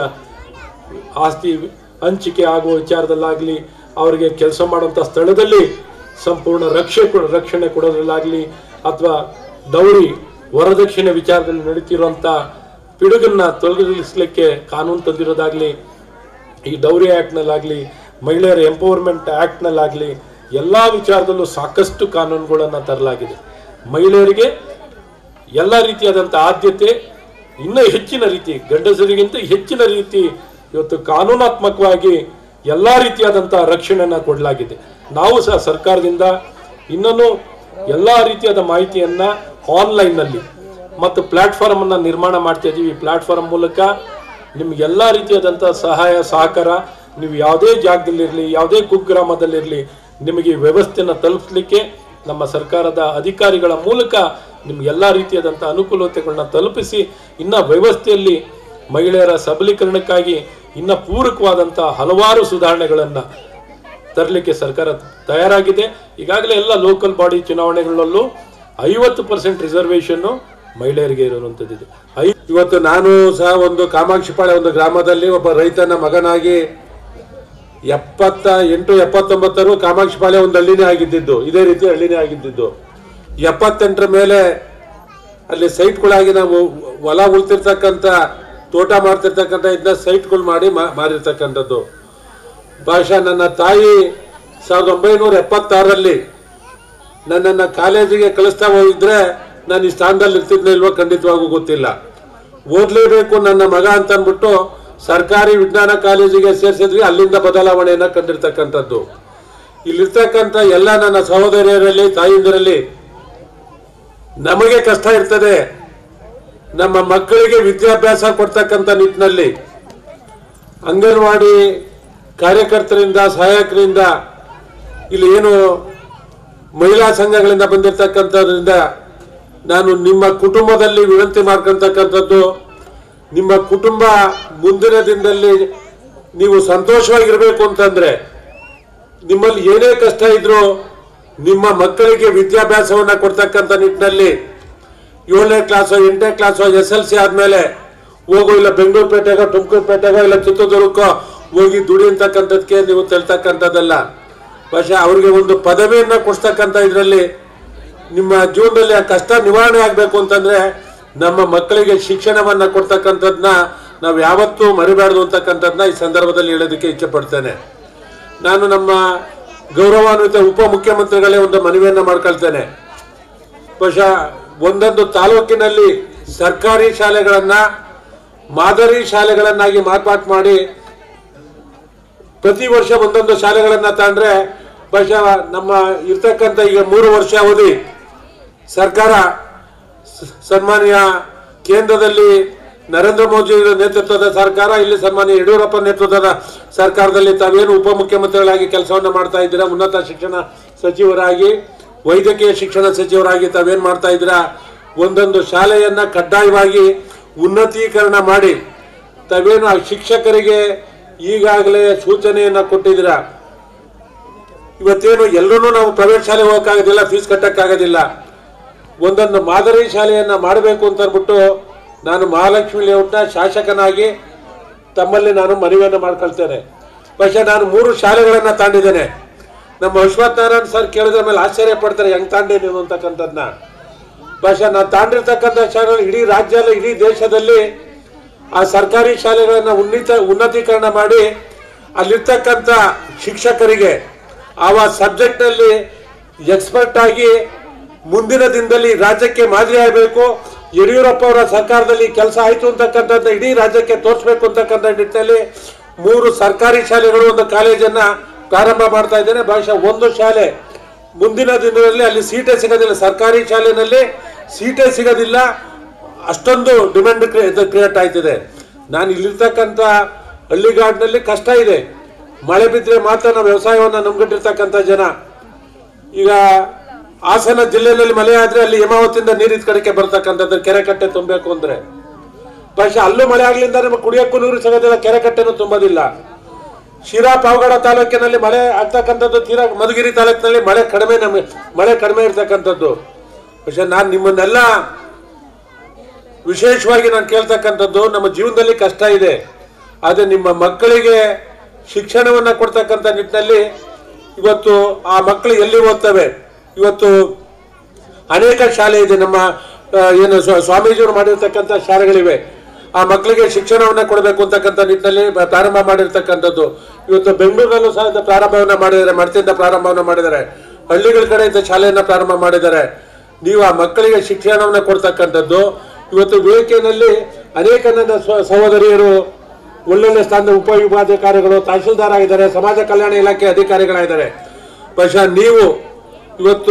ಆಸ್ತಿ ಹಂಚಿಕೆ ಆಗುವ ವಿಚಾರದಲ್ಲಾಗಲಿ, ಅವರಿಗೆ ಕೆಲಸ ಮಾಡುವಂಥ ಸ್ಥಳದಲ್ಲಿ ಸಂಪೂರ್ಣ ರಕ್ಷೆ ರಕ್ಷಣೆ ಕೊಡೋದ್ರಲ್ಲಾಗಲಿ, ಅಥವಾ ದೌರಿ ವರದಕ್ಷಿಣೆ ವಿಚಾರದಲ್ಲಿ ನಡೀತಿರುವಂಥ ಪಿಡುಗನ್ನ ತೊಲಗಿಸಲಿಕ್ಕೆ ಕಾನೂನು ತಂದಿರೋದಾಗಲಿ, ಈ ಡೌರಿ ಆ್ಯಕ್ಟ್ನಲ್ಲಾಗಲಿ, ಮಹಿಳೆಯರ ಎಂಪವರ್ಮೆಂಟ್ ಆ್ಯಕ್ಟ್ನಲ್ಲಾಗಲಿ ಎಲ್ಲ ವಿಚಾರದಲ್ಲೂ ಸಾಕಷ್ಟು ಕಾನೂನುಗಳನ್ನು ತರಲಾಗಿದೆ. ಮಹಿಳೆಯರಿಗೆ ಎಲ್ಲ ರೀತಿಯಾದಂಥ ಆದ್ಯತೆ ಇನ್ನೂ ಹೆಚ್ಚಿನ ರೀತಿ, ಗಂಡಸರಿಗಿಂತ ಹೆಚ್ಚಿನ ರೀತಿ ಇವತ್ತು ಕಾನೂನಾತ್ಮಕವಾಗಿ ಎಲ್ಲ ರೀತಿಯಾದಂಥ ರಕ್ಷಣೆಯನ್ನು ಕೊಡಲಾಗಿದೆ. ನಾವು ಸಹ ಸರ್ಕಾರದಿಂದ ಇನ್ನೂ ಎಲ್ಲ ರೀತಿಯಾದ ಮಾಹಿತಿಯನ್ನು ಆನ್ಲೈನ್ನಲ್ಲಿ ಮತ್ತು ಪ್ಲ್ಯಾಟ್ಫಾರ್ಮನ್ನು ನಿರ್ಮಾಣ ಮಾಡ್ತಾ ಇದ್ದೀವಿ. ಈ ಪ್ಲ್ಯಾಟ್ಫಾರ್ಮ್ ಮೂಲಕ ನಿಮಗೆಲ್ಲ ರೀತಿಯಾದಂಥ ಸಹಾಯ ಸಹಕಾರ, ನೀವು ಯಾವುದೇ ಜಾಗದಲ್ಲಿರಲಿ, ಯಾವುದೇ ಕುಗ್ರಾಮದಲ್ಲಿರಲಿ, ನಿಮಗೆ ಈ ವ್ಯವಸ್ಥೆಯನ್ನು ತಲುಪಿಸಲಿಕ್ಕೆ ನಮ್ಮ ಸರ್ಕಾರದ ಅಧಿಕಾರಿಗಳ ಮೂಲಕ ನಿಮಗೆಲ್ಲ ರೀತಿಯಾದಂಥ ಅನುಕೂಲತೆಗಳನ್ನ ತಲುಪಿಸಿ ಇನ್ನು ವ್ಯವಸ್ಥೆಯಲ್ಲಿ ಮಹಿಳೆಯರ ಸಬಲೀಕರಣಕ್ಕಾಗಿ ಇನ್ನು ಪೂರಕವಾದಂಥ ಹಲವಾರು ಸುಧಾರಣೆಗಳನ್ನು ತರಲಿಕ್ಕೆ ಸರ್ಕಾರ ತಯಾರಾಗಿದೆ. ಈಗಾಗಲೇ ಎಲ್ಲ ಲೋಕಲ್ ಬಾಡಿ ಚುನಾವಣೆಗಳಲ್ಲೂ ಐವತ್ತು ಪರ್ಸೆಂಟ್ ರಿಸರ್ವೇಷನ್ನು ಮಹಿಳೆಯರಿಗೆ ಇರುವಂಥದ್ದಿದೆ. ಐ ಇವತ್ತು ನಾನು ಸಹ ಒಂದು ಕಾಮಾಕ್ಷಿಪಾಳ್ಯ ಒಂದು ಗ್ರಾಮದಲ್ಲಿ ಒಬ್ಬ ರೈತನ ಮಗನಾಗಿ ಎಪ್ಪತ್ತ ಎಂಟು ಎಪ್ಪತ್ತೊಂಬತ್ತರು ಕಾಮಾಕ್ಷಿಪಾಳ್ಯ ಒಂದು ಹಳ್ಳಿನೇ ಆಗಿದ್ದಿದ್ದು, ಇದೇ ರೀತಿ ಹಳ್ಳಿನೇ ಆಗಿದ್ದಿದ್ದು. ಎಪ್ಪತ್ತೆಂಟರ ಮೇಲೆ ಅಲ್ಲಿ ಸೈಟ್ಗಳಾಗಿ ನಾವು ಹೊಲ ಉಳ್ತಿರ್ತಕ್ಕಂಥ ತೋಟ ಮಾಡ್ತಿರ್ತಕ್ಕಂಥ ಇದನ್ನ ಸೈಟ್ಗಳು ಮಾಡಿ ಮಾರಿರ್ತಕ್ಕಂಥದ್ದು. ಬಹುಶಃ ನನ್ನ ತಾಯಿ ಸಾವಿರದ ಒಂಬೈನೂರ ಎಪ್ಪತ್ತಾರರಲ್ಲಿ ನನ್ನನ್ನು ಕಾಲೇಜಿಗೆ ಕಳಿಸ್ತಾ ಹೋಗಿದ್ರೆ ನಾನು ಈ ಸ್ಥಾನದಲ್ಲಿ ಇರ್ತಿದ್ನ ಇಲ್ವೋ ಖಂಡಿತವಾಗೂ ಗೊತ್ತಿಲ್ಲ. ಓದಲೇಬೇಕು ನನ್ನ ಮಗ ಅಂತ ಅಂದ್ಬಿಟ್ಟು ಸರ್ಕಾರಿ ವಿಜ್ಞಾನ ಕಾಲೇಜಿಗೆ ಸೇರಿಸಿದ್ವಿ. ಅಲ್ಲಿಂದ ಬದಲಾವಣೆಯನ್ನು ಕಂಡಿರ್ತಕ್ಕಂಥದ್ದು. ಇಲ್ಲಿರ್ತಕ್ಕಂಥ ಎಲ್ಲ ನನ್ನ ಸಹೋದರಿಯರಲ್ಲಿ ತಾಯಿಂದರಲ್ಲಿ ನಮಗೆ ಕಷ್ಟ ಇರ್ತದೆ. ನಮ್ಮ ಮಕ್ಕಳಿಗೆ ವಿದ್ಯಾಭ್ಯಾಸ ಕೊಡ್ತಕ್ಕಂಥ ನಿಟ್ಟಿನಲ್ಲಿ ಅಂಗನವಾಡಿ ಕಾರ್ಯಕರ್ತರಿಂದ ಸಹಾಯಕರಿಂದ ಇಲ್ಲಿ ಏನು ಮಹಿಳಾ ಸಂಘಗಳಿಂದ ಬಂದಿರತಕ್ಕಂಥದ್ರಿಂದ ನಾನು ನಿಮ್ಮ ಕುಟುಂಬದಲ್ಲಿ ವಿನಂತಿ ಮಾಡ್ಕೊಳ್ತಕ್ಕಂಥದ್ದು, ನಿಮ್ಮ ಕುಟುಂಬ ಮುಂದಿನ ದಿನದಲ್ಲಿ ನೀವು ಸಂತೋಷವಾಗಿರ್ಬೇಕು ಅಂತಂದ್ರೆ ನಿಮ್ಮಲ್ಲಿ ಏನೇ ಕಷ್ಟ ಇದ್ರೂ ನಿಮ್ಮ ಮಕ್ಕಳಿಗೆ ವಿದ್ಯಾಭ್ಯಾಸವನ್ನ ಕೊಡ್ತಕ್ಕಂಥ ನಿಟ್ಟಿನಲ್ಲಿ ಏಳನೇ ಕ್ಲಾಸೋ ಎಂಟನೇ ಕ್ಲಾಸೋ ಎಸ್ ಎಲ್ ಸಿ ಆದ್ಮೇಲೆ ಹೋಗೋ ಇಲ್ಲ ಬೆಂಗಳೂರು ಪೇಟೆಗೋ ತುಮಕೂರು ಪೇಟೆಗೋ ಇಲ್ಲ ಚಿತ್ರದುರ್ಗಕ್ಕೋ ಹೋಗಿ ದುಡಿ ಅಂತಕ್ಕಂಥದಕ್ಕೆ ನೀವು ತಿಳ್ತಕ್ಕಂಥದ್ದಲ್ಲ. പക്ഷെ ಅವ್ರಿಗೆ ಒಂದು ಪದವಿಯನ್ನ ಕೊಡ್ತಕ್ಕಂಥ ಇದರಲ್ಲಿ ನಿಮ್ಮ ಜೀವನದಲ್ಲಿ ಆ ಕಷ್ಟ ನಿವಾರಣೆ ಆಗಬೇಕು ಅಂತಂದ್ರೆ ನಮ್ಮ ಮಕ್ಕಳಿಗೆ ಶಿಕ್ಷಣವನ್ನ ಕೊಡ್ತಕ್ಕಂಥದ್ದನ್ನ ನಾವು ಯಾವತ್ತೂ ಮರಿಬಾರ್ದು ಅಂತಕ್ಕಂಥದ್ದನ್ನ ಈ ಸಂದರ್ಭದಲ್ಲಿ ಹೇಳೋದಕ್ಕೆ ಇಚ್ಛೆ ಪಡ್ತೇನೆ. ನಾನು ನಮ್ಮ ಗೌರವಾನ್ವಿತ ಉಪ ಮುಖ್ಯಮಂತ್ರಿಗಳೇ ಒಂದು ಮನವಿಯನ್ನ ಮಾಡ್ಕೊಳ್ತೇನೆ. ಬಹುಶಃ ಒಂದೊಂದು ತಾಲೂಕಿನಲ್ಲಿ ಸರ್ಕಾರಿ ಶಾಲೆಗಳನ್ನ ಮಾದರಿ ಶಾಲೆಗಳನ್ನಾಗಿ ಮಾರ್ಪಾಟ್ ಮಾಡಿ ಪ್ರತಿ ವರ್ಷ ಒಂದೊಂದು ಶಾಲೆಗಳನ್ನ ತಂದ್ರೆ ಬಹುಶಃ ನಮ್ಮ ಇರ್ತಕ್ಕಂಥ ಈಗ ಮೂರು ವರ್ಷ ಅವಧಿ ಸರ್ಕಾರ ಸನ್ಮಾನ್ಯ ಕೇಂದ್ರದಲ್ಲಿ ನರೇಂದ್ರ ಮೋದಿ ನೇತೃತ್ವದ ಸರ್ಕಾರ, ಇಲ್ಲಿ ಸನ್ಮಾನ್ಯ ಯಡಿಯೂರಪ್ಪ ನೇತೃತ್ವದ ಸರ್ಕಾರದಲ್ಲಿ ತಾವೇನು ಉಪಮುಖ್ಯಮಂತ್ರಿಗಳಾಗಿ ಕೆಲಸವನ್ನ ಮಾಡ್ತಾ ಇದ್ದೀರಾ, ಉನ್ನತ ಶಿಕ್ಷಣ ಸಚಿವರಾಗಿ ವೈದ್ಯಕೀಯ ಶಿಕ್ಷಣ ಸಚಿವರಾಗಿ ತಾವೇನ್ ಮಾಡ್ತಾ ಇದ್ದೀರಾ, ಒಂದೊಂದು ಶಾಲೆಯನ್ನ ಕಡ್ಡಾಯವಾಗಿ ಉನ್ನತೀಕರಣ ಮಾಡಿ ತಾವೇನು ಆ ಶಿಕ್ಷಕರಿಗೆ ಈಗಾಗಲೇ ಸೂಚನೆಯನ್ನ ಕೊಟ್ಟಿದ್ದೀರಾ. ಇವತ್ತೇನು ಎಲ್ಲರೂ ನಾವು ಪ್ರೈವೇಟ್ ಶಾಲೆ ಹೋಗಕ್ಕಾಗೋದಿಲ್ಲ, ಫೀಸ್ ಕಟ್ಟಕ್ಕಾಗೋದಿಲ್ಲ, ಒಂದೊಂದು ಮಾದರಿ ಶಾಲೆಯನ್ನ ಮಾಡಬೇಕು ಅಂತ ಅಂದ್ಬಿಟ್ಟು ನಾನು ಮಹಾಲಕ್ಷ್ಮಿ ಲೇಔಟ್ನ ಶಾಸಕನಾಗಿ ತಮ್ಮಲ್ಲಿ ನಾನು ಮನವಿಯನ್ನು ಮಾಡ್ಕೊಳ್ತೇನೆ. പക്ഷെ ನಾನು ಮೂರು ಶಾಲೆಗಳನ್ನ ತಾಂಡಿದ್ದೇನೆ. ನಮ್ಮ ಅಶ್ವಥ್ ನಾರಾಯಣ್ ಸರ್ ಕೇಳಿದ್ರ ಮೇಲೆ ಆಶ್ಚರ್ಯ ಪಡ್ತಾರೆ, ಹೆಂಗ್ ತಾಂಡೆ ನೀವು ಅಂತಕ್ಕಂಥದ್ನ. പക്ഷെ ನಾನು ತಾಂಡಿರ್ತಕ್ಕಂಥ ಶಾಲೆಗಳು ಇಡೀ ರಾಜ್ಯದಲ್ಲಿ ಇಡೀ ದೇಶದಲ್ಲಿ ಆ ಸರ್ಕಾರಿ ಶಾಲೆಗಳನ್ನ ಉನ್ನತ ಉನ್ನತೀಕರಣ ಮಾಡಿ ಅಲ್ಲಿರ್ತಕ್ಕಂಥ ಶಿಕ್ಷಕರಿಗೆ ಆ ಸಬ್ಜೆಕ್ಟ್ ನಲ್ಲಿ ಎಕ್ಸ್ಪರ್ಟ್ ಆಗಿ ಮುಂದಿನ ದಿನದಲ್ಲಿ ರಾಜ್ಯಕ್ಕೆ ಮಾದರಿ ಆಗಬೇಕು, ಯಡಿಯೂರಪ್ಪ ಅವರ ಸರ್ಕಾರದಲ್ಲಿ ಕೆಲಸ ಆಯ್ತು ಅಂತಕ್ಕಂಥದ್ದು ಇಡೀ ರಾಜ್ಯಕ್ಕೆ ತೋರಿಸಬೇಕು ಅಂತಕ್ಕಂಥ ನಿಟ್ಟಿನಲ್ಲಿ ಮೂರು ಸರ್ಕಾರಿ ಶಾಲೆಗಳು ಒಂದು ಕಾಲೇಜನ್ನ ಪ್ರಾರಂಭ ಮಾಡ್ತಾ ಇದ್ದೇನೆ. ಬಹುಶಃ ಒಂದು ಶಾಲೆ ಮುಂದಿನ ದಿನದಲ್ಲಿ ಅಲ್ಲಿ ಸೀಟೇ ಸಿಗೋದಿಲ್ಲ, ಸರ್ಕಾರಿ ಶಾಲೆಯಲ್ಲಿ ಸೀಟೇ ಸಿಗೋದಿಲ್ಲ, ಅಷ್ಟೊಂದು ಡಿಮ್ಯಾಂಡ್ ಕ್ರಿಯೇಟ್ ಆಯ್ತಿದೆ. ನಾನು ಇಲ್ಲಿರ್ತಕ್ಕಂಥ ಹಳ್ಳಿಗಾಡಿನಲ್ಲಿ ಕಷ್ಟ ಇದೆ, ಮಳೆ ಬಿದ್ದರೆ ಮಾತ್ರ ನಾವು ವ್ಯವಸಾಯವನ್ನ ನಂಬಿಟ್ಟಿರ್ತಕ್ಕಂಥ ಜನ. ಈಗ ಹಾಸನ ಜಿಲ್ಲೆಯಲ್ಲಿ ಮಳೆ ಆದ್ರೆ ಅಲ್ಲಿ ಹೇಮಾವತಿಯಿಂದ ನೀರಿದ ಕಡೆಗೆ ಬರ್ತಕ್ಕಂಥದ್ದು ಕೆರೆ ಕಟ್ಟೆ ತುಂಬಬೇಕು ಅಂದ್ರೆ, പക്ഷെ ಅಲ್ಲೂ ಮಳೆ ಆಗ್ಲಿಂದ ನಮಗೆ ಕುಡಿಯೋಕ್ಕೂ ನೀರು ಸಿಗೋದಿಲ್ಲ, ಕೆರೆ ಕಟ್ಟೆನೂ ತುಂಬೋದಿಲ್ಲ. ಶಿರಾ ಪಾವಗಡ ತಾಲೂಕಿನಲ್ಲಿ ಮಳೆ ಆಗ್ತಕ್ಕಂಥದ್ದು, ತೀರಾ ಮಧುಗಿರಿ ತಾಲೂಕಿನಲ್ಲಿ ಮಳೆ ಕಡಿಮೆ, ನಮಗೆ ಮಳೆ ಕಡಿಮೆ ಇರ್ತಕ್ಕಂಥದ್ದು. പക്ഷെ ನಾನು ನಿಮ್ಮನ್ನೆಲ್ಲ ವಿಶೇಷವಾಗಿ ನಾನು ಕೇಳ್ತಕ್ಕಂಥದ್ದು, ನಮ್ಮ ಜೀವನದಲ್ಲಿ ಕಷ್ಟ ಇದೆ, ಆದ್ರೆ ನಿಮ್ಮ ಮಕ್ಕಳಿಗೆ ಶಿಕ್ಷಣವನ್ನ ಕೊಡ್ತಕ್ಕಂಥ ನಿಟ್ಟಿನಲ್ಲಿ ಇವತ್ತು ಆ ಮಕ್ಕಳು ಎಲ್ಲಿ ಓದ್ತವೆ. ಇವತ್ತು ಅನೇಕ ಶಾಲೆ ಇದೆ, ನಮ್ಮ ಏನು ಸ್ವಾಮೀಜಿಯವರು ಮಾಡಿರ್ತಕ್ಕಂಥ ಶಾಲೆಗಳಿವೆ, ಆ ಮಕ್ಕಳಿಗೆ ಶಿಕ್ಷಣವನ್ನ ಕೊಡಬೇಕು ಅಂತಕ್ಕಂಥ ನಿಟ್ಟಿನಲ್ಲಿ ಪ್ರಾರಂಭ ಮಾಡಿರ್ತಕ್ಕಂಥದ್ದು. ಇವತ್ತು ಬೆಂಗಳೂರಿನಲ್ಲೂ ಸಹ ಪ್ರಾರಂಭವನ್ನ ಮಾಡಿದ್ದಾರೆ, ಮಡತಿಯಿಂದ ಪ್ರಾರಂಭವನ್ನ ಮಾಡಿದ್ದಾರೆ, ಹಳ್ಳಿಗಳ ಕಡೆಯಿಂದ ಶಾಲೆಯನ್ನ ಪ್ರಾರಂಭ ಮಾಡಿದ್ದಾರೆ. ನೀವು ಆ ಮಕ್ಕಳಿಗೆ ಶಿಕ್ಷಣವನ್ನ ಕೊಡ್ತಕ್ಕಂಥದ್ದು. ಇವತ್ತು ವೇದಿಕೆಯಲ್ಲಿ ಅನೇಕ ನನ್ನ ಸಹೋದರಿಯರು ಒಳ್ಳೊಳ್ಳೆ ಸ್ಥಾನದ ಉಪವಿಭಾಗಾಧಿಕಾರಿಗಳು, ತಹಶೀಲ್ದಾರ್ ಆಗಿದ್ದಾರೆ, ಸಮಾಜ ಕಲ್ಯಾಣ ಇಲಾಖೆ ಅಧಿಕಾರಿಗಳಾಗಿದ್ದಾರೆ. പക്ഷെ ನೀವು ಇವತ್ತು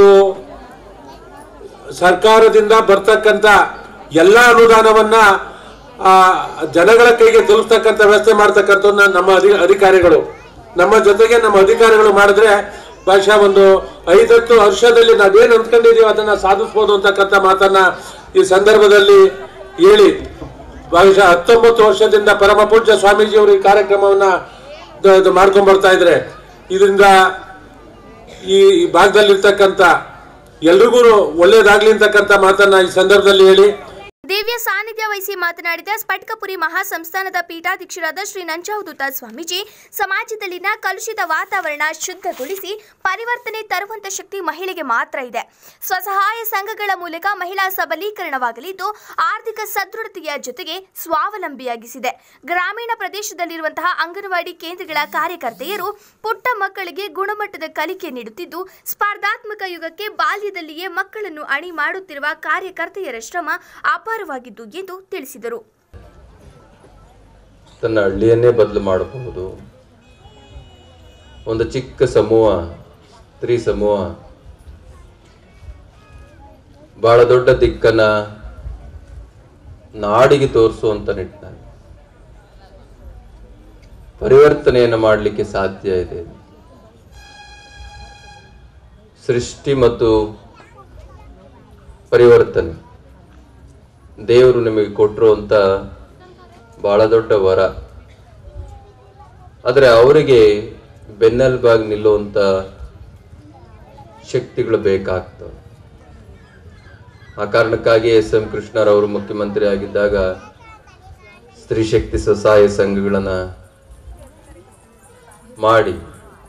ಸರ್ಕಾರದಿಂದ ಬರ್ತಕ್ಕಂಥ ಎಲ್ಲ ಅನುದಾನವನ್ನ ಆ ಜನಗಳ ಕೈಗೆ ತಲುಪ್ತಕ್ಕಂಥ ವ್ಯವಸ್ಥೆ ಮಾಡ್ತಕ್ಕಂಥ ನಮ್ಮ ಅಧಿಕಾರಿಗಳು, ನಮ್ಮ ಜೊತೆಗೆ ನಮ್ಮ ಅಧಿಕಾರಿಗಳು ಮಾಡಿದ್ರೆ ಬಹುಶಃ ಒಂದು ಐದತ್ತು ವರ್ಷದಲ್ಲಿ ನಾವೇನು ಅಂದ್ಕೊಂಡಿದೀವಿ ಅದನ್ನ ಸಾಧಿಸಬಹುದು ಅಂತಕ್ಕಂಥ ಮಾತನ್ನ ಈ ಸಂದರ್ಭದಲ್ಲಿ ಹೇಳಿ, ಬಹುಶಃ ಹತ್ತೊಂಬತ್ತು ವರ್ಷದಿಂದ ಪರಮ ಪೂಜ್ಯ ಸ್ವಾಮೀಜಿಯವರು ಈ ಕಾರ್ಯಕ್ರಮವನ್ನ ಮಾಡ್ಕೊಂಡ್ ಬರ್ತಾ ಇದ್ರೆ, ಇದರಿಂದ ಈ ಭಾಗದಲ್ಲಿರ್ತಕ್ಕಂಥ ಎಲ್ರಿಗೂ ಒಳ್ಳೇದಾಗ್ಲಿ ಅಂತಕ್ಕಂಥ ಮಾತನ್ನ ಈ ಸಂದರ್ಭದಲ್ಲಿ ಹೇಳಿ ದಿವ್ಯ ಸಾನ್ನಿಧ್ಯ ವಹಿಸಿ ಮಾತನಾಡಿದ ಸ್ಫಟಿಕಪುರಿ ಮಹಾಸಂಸ್ಥಾನದ ಪೀಠಾಧ್ಯಕ್ಷರಾದ ಶ್ರೀ ನಂಜಾವಧೂತ ಸ್ವಾಮೀಜಿ, ಸಮಾಜದಲ್ಲಿನ ಕಲುಷಿತ ವಾತಾವರಣ ಶುದ್ಧಗೊಳಿಸಿ ಪರಿವರ್ತನೆ ತರುವಂತ ಶಕ್ತಿ ಮಹಿಳೆಗೆ ಮಾತ್ರ ಇದೆ. ಸ್ವಸಹಾಯ ಸಂಘಗಳ ಮೂಲಕ ಮಹಿಳಾ ಸಬಲೀಕರಣವಾಗಲಿದ್ದು ಆರ್ಥಿಕ ಸದೃಢತೆಯ ಜೊತೆಗೆ ಸ್ವಾವಲಂಬಿಯಾಗಿಸಿದೆ. ಗ್ರಾಮೀಣ ಪ್ರದೇಶದಲ್ಲಿರುವಂತಹ ಅಂಗನವಾಡಿ ಕೇಂದ್ರಗಳ ಕಾರ್ಯಕರ್ತೆಯರು ಪುಟ್ಟ ಮಕ್ಕಳಿಗೆ ಗುಣಮಟ್ಟದ ಕಲಿಕೆ ನೀಡುತ್ತಿದ್ದು, ಸ್ಪರ್ಧಾತ್ಮಕ ಯುಗಕ್ಕೆ ಬಾಲ್ಯದಲ್ಲಿಯೇ ಮಕ್ಕಳನ್ನು ಅಣಿ ಮಾಡುತ್ತಿರುವ ಕಾರ್ಯಕರ್ತೆಯರ ಶ್ರಮ ಅಪಾರವಾಗಿದ್ದು ಎಂದು ತಿಳಿಸಿದರು. ತನ್ನ ಹಳ್ಳಿಯನ್ನೇ ಬದಲು ಮಾಡಬಹುದು. ಒಂದು ಚಿಕ್ಕ ಸಮೂಹ, ಸ್ತ್ರೀ ಸಮೂಹ ಬಹಳ ದೊಡ್ಡ ದಿಕ್ಕನ್ನ ನಾಡಿಗೆ ತೋರಿಸುವಂತ ನಿಟ್ಟಿನಲ್ಲಿ ಪರಿವರ್ತನೆಯನ್ನು ಮಾಡಲಿಕ್ಕೆ ಸಾಧ್ಯ ಇದೆ. ಸೃಷ್ಟಿ ಮತ್ತು ಪರಿವರ್ತನೆ ದೇವರು ನಿಮಗೆ ಕೊಟ್ಟಿರುವಂತ ಬಹಳ ದೊಡ್ಡ ವರ. ಆದರೆ ಅವರಿಗೆ ಬೆನ್ನೆಲುಬಾಗಿ ನಿಲ್ಲುವಂತ ಶಕ್ತಿಗಳು ಬೇಕಾಗ್ತವೆ. ಆ ಕಾರಣಕ್ಕಾಗಿ ಎಸ್ ಎಂ ಕೃಷ್ಣರವರು ಮುಖ್ಯಮಂತ್ರಿ ಆಗಿದ್ದಾಗ ಸ್ತ್ರೀ ಶಕ್ತಿ ಸ್ವಸಹಾಯ ಸಂಘಗಳನ್ನ ಮಾಡಿ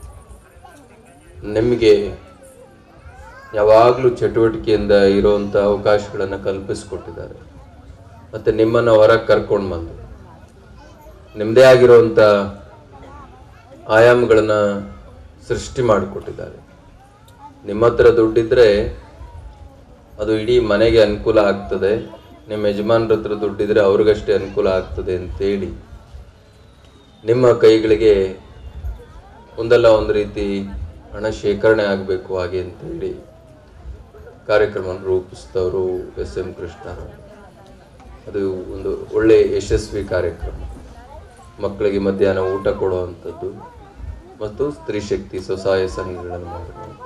ನಿಮಗೆ ಯಾವಾಗಲೂ ಚಟುವಟಿಕೆಯಿಂದ ಇರುವಂತ ಅವಕಾಶಗಳನ್ನು ಕಲ್ಪಿಸಿಕೊಟ್ಟಿದ್ದಾರೆ. ಮತ್ತೆ ನಿಮ್ಮನ್ನ ಹೊರಗೆ ಕರ್ಕೊಂಡು ಬಂದು ನಿಮ್ಮದೇ ಆಗಿರುವಂತ ಆಯಾಮಗಳನ್ನ ಸೃಷ್ಟಿ ಮಾಡಿಕೊಟ್ಟಿದ್ದಾರೆ. ನಿಮ್ಮ ಹತ್ರ ದುಡ್ಡಿದ್ರೆ ಅದು ಇಡೀ ಮನೆಗೆ ಅನುಕೂಲ ಆಗ್ತದೆ, ನಿಮ್ಮ ಯಜಮಾನ್ರ ಹತ್ರ ದುಡ್ಡಿದ್ರೆ ಅವ್ರಿಗಷ್ಟೇ ಅನುಕೂಲ ಆಗ್ತದೆ ಅಂತೇಳಿ ನಿಮ್ಮ ಕೈಗಳಿಗೆ ಒಂದಲ್ಲ ಒಂದು ರೀತಿ ಹಣ ಶೇಖರಣೆ ಆಗಬೇಕು ಹಾಗೆ ಅಂತೇಳಿ ಕಾರ್ಯಕ್ರಮವನ್ನು ರೂಪಿಸಿದವರು ಎಸ್ ಎಂ ಕೃಷ್ಣರವರು. ಅದು ಒಂದು ಒಳ್ಳೆ ಯಶಸ್ವಿ ಕಾರ್ಯಕ್ರಮ. ಮಕ್ಕಳಿಗೆ ಮಧ್ಯಾಹ್ನ ಊಟ ಕೊಡುವಂಥದ್ದು ಮತ್ತು ಸ್ತ್ರೀ ಶಕ್ತಿ ಸ್ವಸಹಾಯ ಸಂಘಗಳನ್ನು ಮಾಡುವಂಥದ್ದು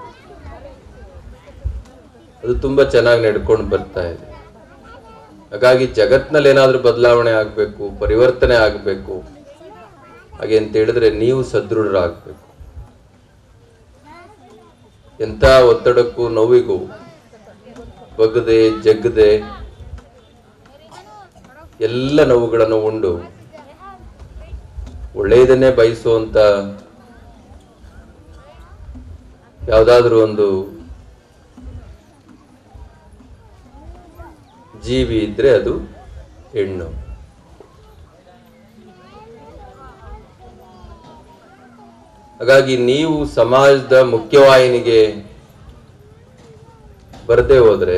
ಅದು ತುಂಬಾ ಚೆನ್ನಾಗಿ ನಡ್ಕೊಂಡು ಬರ್ತಾ ಇದೆ. ಹಾಗಾಗಿ ಜಗತ್ತಿನಲ್ಲಿ ಏನಾದರೂ ಬದಲಾವಣೆ ಆಗಬೇಕು, ಪರಿವರ್ತನೆ ಆಗಬೇಕು ಹಾಗೆ ಅಂತ ಹೇಳಿದ್ರೆ ನೀವು ಸದೃಢರಾಗಬೇಕು. ಎಂಥ ಒತ್ತಡಕ್ಕೂ ನೋವಿಗೂ ಬಗ್ಗದೆ ಜಗ್ಗದೆ ಎಲ್ಲ ನೋವುಗಳನ್ನು ಉಂಡು ಒಳ್ಳೆಯದನ್ನೇ ಬಯಸುವಂತ ಯಾವುದಾದ್ರೂ ಒಂದು ಜೀವಿ ಇದ್ರೆ ಅದು ಹೆಣ್ಣು. ಹಾಗಾಗಿ ನೀವು ಸಮಾಜದ ಮುಖ್ಯವಾಹಿನಿಗೆ ಬರದೇ ಹೋದ್ರೆ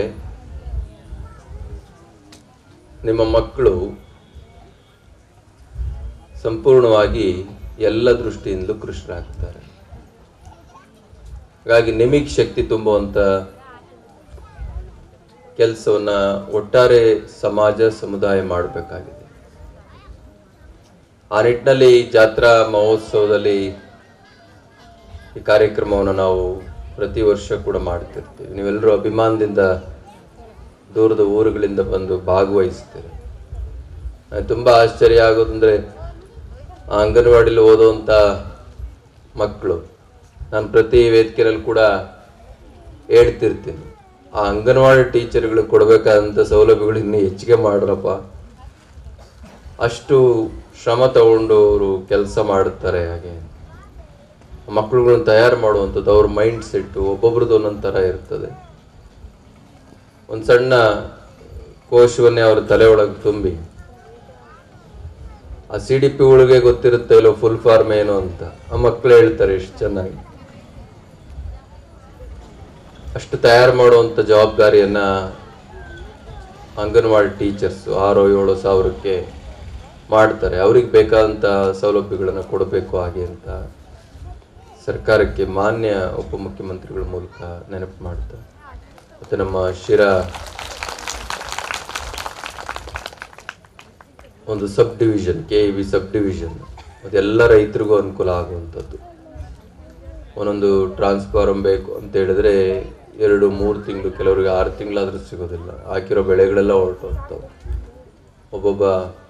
ನಿಮ್ಮ ಮಕ್ಕಳು ಸಂಪೂರ್ಣವಾಗಿ ಎಲ್ಲ ದೃಷ್ಟಿಯಿಂದಲೂ ಕೃಷ್ಣರಾಗ್ತಾರೆ. ಹಾಗಾಗಿ ನಿಮಗೆ ಶಕ್ತಿ ತುಂಬುವಂತ ಕೆಲಸವನ್ನ ಒಟ್ಟಾರೆ ಸಮಾಜ ಸಮುದಾಯ ಮಾಡಬೇಕಾಗಿದೆ. ಆ ನಿಟ್ಟಿನಲ್ಲಿ ಜಾತ್ರಾ ಮಹೋತ್ಸವದಲ್ಲಿ ಈ ಕಾರ್ಯಕ್ರಮವನ್ನು ನಾವು ಪ್ರತಿ ವರ್ಷ ಕೂಡ ಮಾಡ್ತಿರ್ತೀವಿ. ನೀವೆಲ್ಲರೂ ಅಭಿಮಾನದಿಂದ ದೂರದ ಊರುಗಳಿಂದ ಬಂದು ಭಾಗವಹಿಸ್ತೀರಿ. ತುಂಬ ಆಶ್ಚರ್ಯ ಆಗೋದಂದ್ರೆ ಆ ಅಂಗನವಾಡಿಲಿ ಓದುವಂಥ ಮಕ್ಕಳು, ನಾನು ಪ್ರತಿ ವೇದಿಕೆಯಲ್ಲಿ ಕೂಡ ಹೇಳ್ತಿರ್ತೀನಿ, ಆ ಅಂಗನವಾಡಿ ಟೀಚರ್ಗಳು ಕೊಡಬೇಕಾದಂಥ ಸೌಲಭ್ಯಗಳು ಇನ್ನೂ ಹೆಚ್ಚಿಗೆ ಮಾಡ್ರಪ್ಪ. ಅಷ್ಟು ಶ್ರಮ ತಗೊಂಡು ಅವರು ಕೆಲಸ ಮಾಡುತ್ತಾರೆ. ಹಾಗೆ ಮಕ್ಕಳುಗಳನ್ನ ತಯಾರು ಮಾಡುವಂಥದ್ದು ಅವ್ರ ಮೈಂಡ್ ಸೆಟ್ಟು ಒಬ್ಬೊಬ್ರದ್ದು ಒಂದೊಂದು ಥರ ಇರ್ತದೆ. ಒಂದು ಸಣ್ಣ ಕೋಶವನ್ನೇ ಅವ್ರ ತಲೆ ಒಳಗೆ ತುಂಬಿ ಆ ಸಿ ಡಿ ಪಿ ಒಳಗೆ ಗೊತ್ತಿರುತ್ತೆ ಇಲ್ಲೋ ಫುಲ್ ಫಾರ್ಮ್ ಏನು ಅಂತ ಆ ಮಕ್ಕಳು ಹೇಳ್ತಾರೆ ಎಷ್ಟು ಚೆನ್ನಾಗಿ. ಅಷ್ಟು ತಯಾರು ಮಾಡುವಂಥ ಜವಾಬ್ದಾರಿಯನ್ನ ಅಂಗನವಾಡಿ ಟೀಚರ್ಸ್ ಆರೋ ಏಳು ಸಾವಿರಕ್ಕೆ ಮಾಡ್ತಾರೆ. ಅವ್ರಿಗೆ ಬೇಕಾದಂಥ ಸೌಲಭ್ಯಗಳನ್ನು ಕೊಡಬೇಕು ಹಾಗೆ ಅಂತ ಸರ್ಕಾರಕ್ಕೆ ಮಾನ್ಯ ಉಪಮುಖ್ಯಮಂತ್ರಿಗಳ ಮೂಲಕ ನೆನಪು ಮಾಡ್ತಾರೆ. ಮತ್ತು ನಮ್ಮ ಶಿರಾ ಒಂದು sub division, K E V sub division, ಅದೆಲ್ಲ ರೈತರಿಗೂ ಅನುಕೂಲ ಆಗುವಂಥದ್ದು. ಒಂದೊಂದು ಟ್ರಾನ್ಸ್ಫಾರ್ಮ್ ಬೇಕು ಅಂತ ಹೇಳಿದ್ರೆ ಎರಡು ಮೂರು ತಿಂಗಳು, ಕೆಲವರಿಗೆ ಆರು ತಿಂಗಳಾದ್ರೂ ಸಿಗೋದಿಲ್ಲ. ಹಾಕಿರೋ ಬೆಳೆಗಳೆಲ್ಲ ಹೊರಟೋಗ್ತವೆ. ಒಬ್ಬೊಬ್ಬ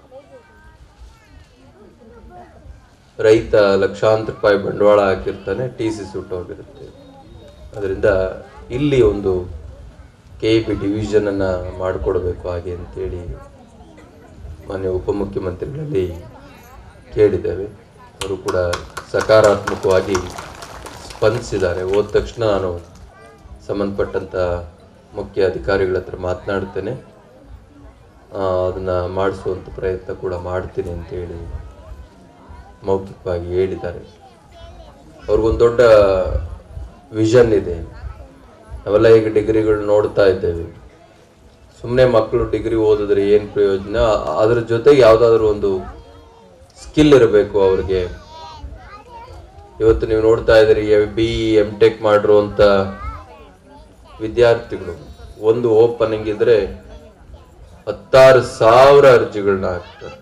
ರೈತ ಲಕ್ಷಾಂತರ ರೂಪಾಯಿ ಬಂಡವಾಳ ಹಾಕಿರ್ತಾನೆ, ಟಿ ಸಿ ಸುಟ್ಟೋಗಿರುತ್ತೆ. ಅದರಿಂದ ಇಲ್ಲಿ ಒಂದು ಕೆ ಇ ಬಿ ಡಿವಿಷನನ್ನು ಮಾಡಿಕೊಡ್ಬೇಕು ಹಾಗೆ ಅಂತೇಳಿ ಮಾನ್ಯ ಉಪಮುಖ್ಯಮಂತ್ರಿಗಳಲ್ಲಿ ಕೇಳಿದ್ದೇವೆ. ಅವರು ಕೂಡ ಸಕಾರಾತ್ಮಕವಾಗಿ ಸ್ಪಂದಿಸಿದ್ದಾರೆ. ಹೋದ ತಕ್ಷಣ ನಾನು ಸಂಬಂಧಪಟ್ಟಂಥ ಮುಖ್ಯ ಅಧಿಕಾರಿಗಳ ಹತ್ರ ಮಾತನಾಡ್ತೇನೆ, ಅದನ್ನು ಮಾಡಿಸುವಂಥ ಪ್ರಯತ್ನ ಕೂಡ ಮಾಡ್ತೀನಿ ಅಂತೇಳಿ ಮೌಖಿಕವಾಗಿ ಹೇಳಿದ್ದಾರೆ. ಅವ್ರಿಗೊಂದು ದೊಡ್ಡ ವಿಷನ್ ಇದೆ. ನಾವೆಲ್ಲ ಈಗ ಡಿಗ್ರಿಗಳು ನೋಡ್ತಾ ಇದ್ದೇವೆ. ಸುಮ್ಮನೆ ಮಕ್ಕಳು ಡಿಗ್ರಿ ಓದಿದ್ರೆ ಏನು ಪ್ರಯೋಜನ? ಅದರ ಜೊತೆಗೆ ಯಾವುದಾದ್ರೂ ಒಂದು ಸ್ಕಿಲ್ ಇರಬೇಕು ಅವ್ರಿಗೆ. ಇವತ್ತು ನೀವು ನೋಡ್ತಾ ಇದ್ದೀರಿ, ಬಿ ಇ ಎಮ್ ಟೆಕ್ ಮಾಡಿರುವಂಥ ವಿದ್ಯಾರ್ಥಿಗಳು ಒಂದು ಓಪನಿಂಗ್ ಇದ್ರೆ ಹತ್ತಾರು ಸಾವಿರ ಅರ್ಜಿಗಳನ್ನ ಹಾಕ್ತಾರೆ.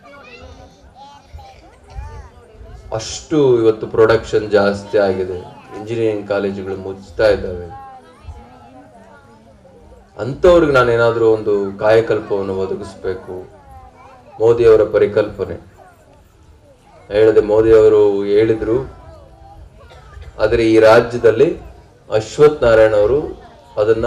ಅಷ್ಟು ಇವತ್ತು ಪ್ರೊಡಕ್ಷನ್ ಜಾಸ್ತಿ ಆಗಿದೆ. ಇಂಜಿನಿಯರಿಂಗ್ ಕಾಲೇಜುಗಳು ಮುಚ್ತಾ ಇದ್ದಾವೆ. ಅಂಥವ್ರಿಗೆ ನಾನೇನಾದರೂ ಒಂದು ಕಾಯಕಲ್ಪವನ್ನು ಒದಗಿಸ್ಬೇಕು. ಮೋದಿಯವರ ಪರಿಕಲ್ಪನೆ ಹೇಳಿದೆ, ಮೋದಿಯವರು ಹೇಳಿದ್ರು. ಆದರೆ ಈ ರಾಜ್ಯದಲ್ಲಿ ಅಶ್ವಥ್ ನಾರಾಯಣ ಅವರು ಅದನ್ನ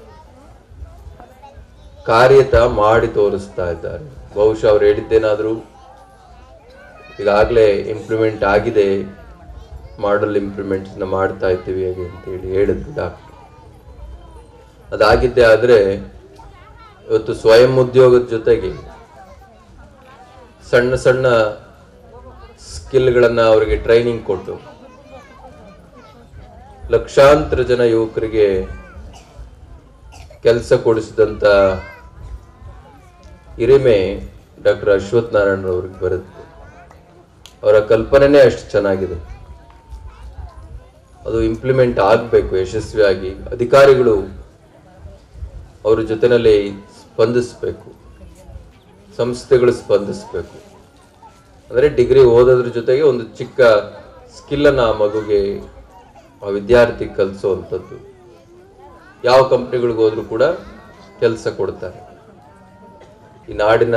ಕಾರ್ಯತ ಮಾಡಿ ತೋರಿಸ್ತಾ ಇದ್ದಾರೆ. ಬಹುಶಃ ಅವ್ರು ಹೇಳಿದ್ದೇನಾದರೂ ಈಗಾಗಲೇ ಇಂಪ್ಲಿಮೆಂಟ್ ಆಗಿದೆ, ಮಾಡಲ್ ಇಂಪ್ಲಿಮೆಂಟ್ಸ್ನ ಮಾಡ್ತಾ ಇದ್ದೀವಿ ಹಾಗೆ ಅಂತೇಳಿ ಹೇಳಿದ್ರು ಡಾಕ್ಟರ್. ಅದಾಗಿದ್ದೇ ಆದರೆ ಇವತ್ತು ಸ್ವಯಂ ಉದ್ಯೋಗದ ಜೊತೆಗೆ ಸಣ್ಣ ಸಣ್ಣ ಸ್ಕಿಲ್ಗಳನ್ನು ಅವರಿಗೆ ಟ್ರೈನಿಂಗ್ ಕೊಟ್ಟು ಲಕ್ಷಾಂತರ ಜನ ಯುವಕರಿಗೆ ಕೆಲಸ ಕೊಡಿಸಿದಂಥ ಹಿರಿಮೆ ಡಾಕ್ಟರ್ ಅಶ್ವಥ್ ನಾರಾಯಣ ಅವ್ರಿಗೆ ಬರುತ್ತೆ. ಅವರ ಕಲ್ಪನೆನೇ ಅಷ್ಟು ಚೆನ್ನಾಗಿದೆ. ಅದು ಇಂಪ್ಲಿಮೆಂಟ್ ಆಗಬೇಕು ಯಶಸ್ವಿಯಾಗಿ. ಅಧಿಕಾರಿಗಳು ಅವರ ಜೊತೆಯಲ್ಲಿ ಸ್ಪಂದಿಸಬೇಕು, ಸಂಸ್ಥೆಗಳು ಸ್ಪಂದಿಸಬೇಕು. ಅಂದರೆ ಡಿಗ್ರಿ ಓದೋದ್ರ ಜೊತೆಗೆ ಒಂದು ಚಿಕ್ಕ ಸ್ಕಿಲ್ಲನ್ನು ಆ ಮಗುಗೆ, ಆ ವಿದ್ಯಾರ್ಥಿ ಕಲಿಸೋವಂಥದ್ದು. ಯಾವ ಕಂಪ್ನಿಗಳಿಗೆ ಹೋದ್ರೂ ಕೂಡ ಕೆಲಸ ಕೊಡ್ತಾರೆ. ಈ ನಾಡಿನ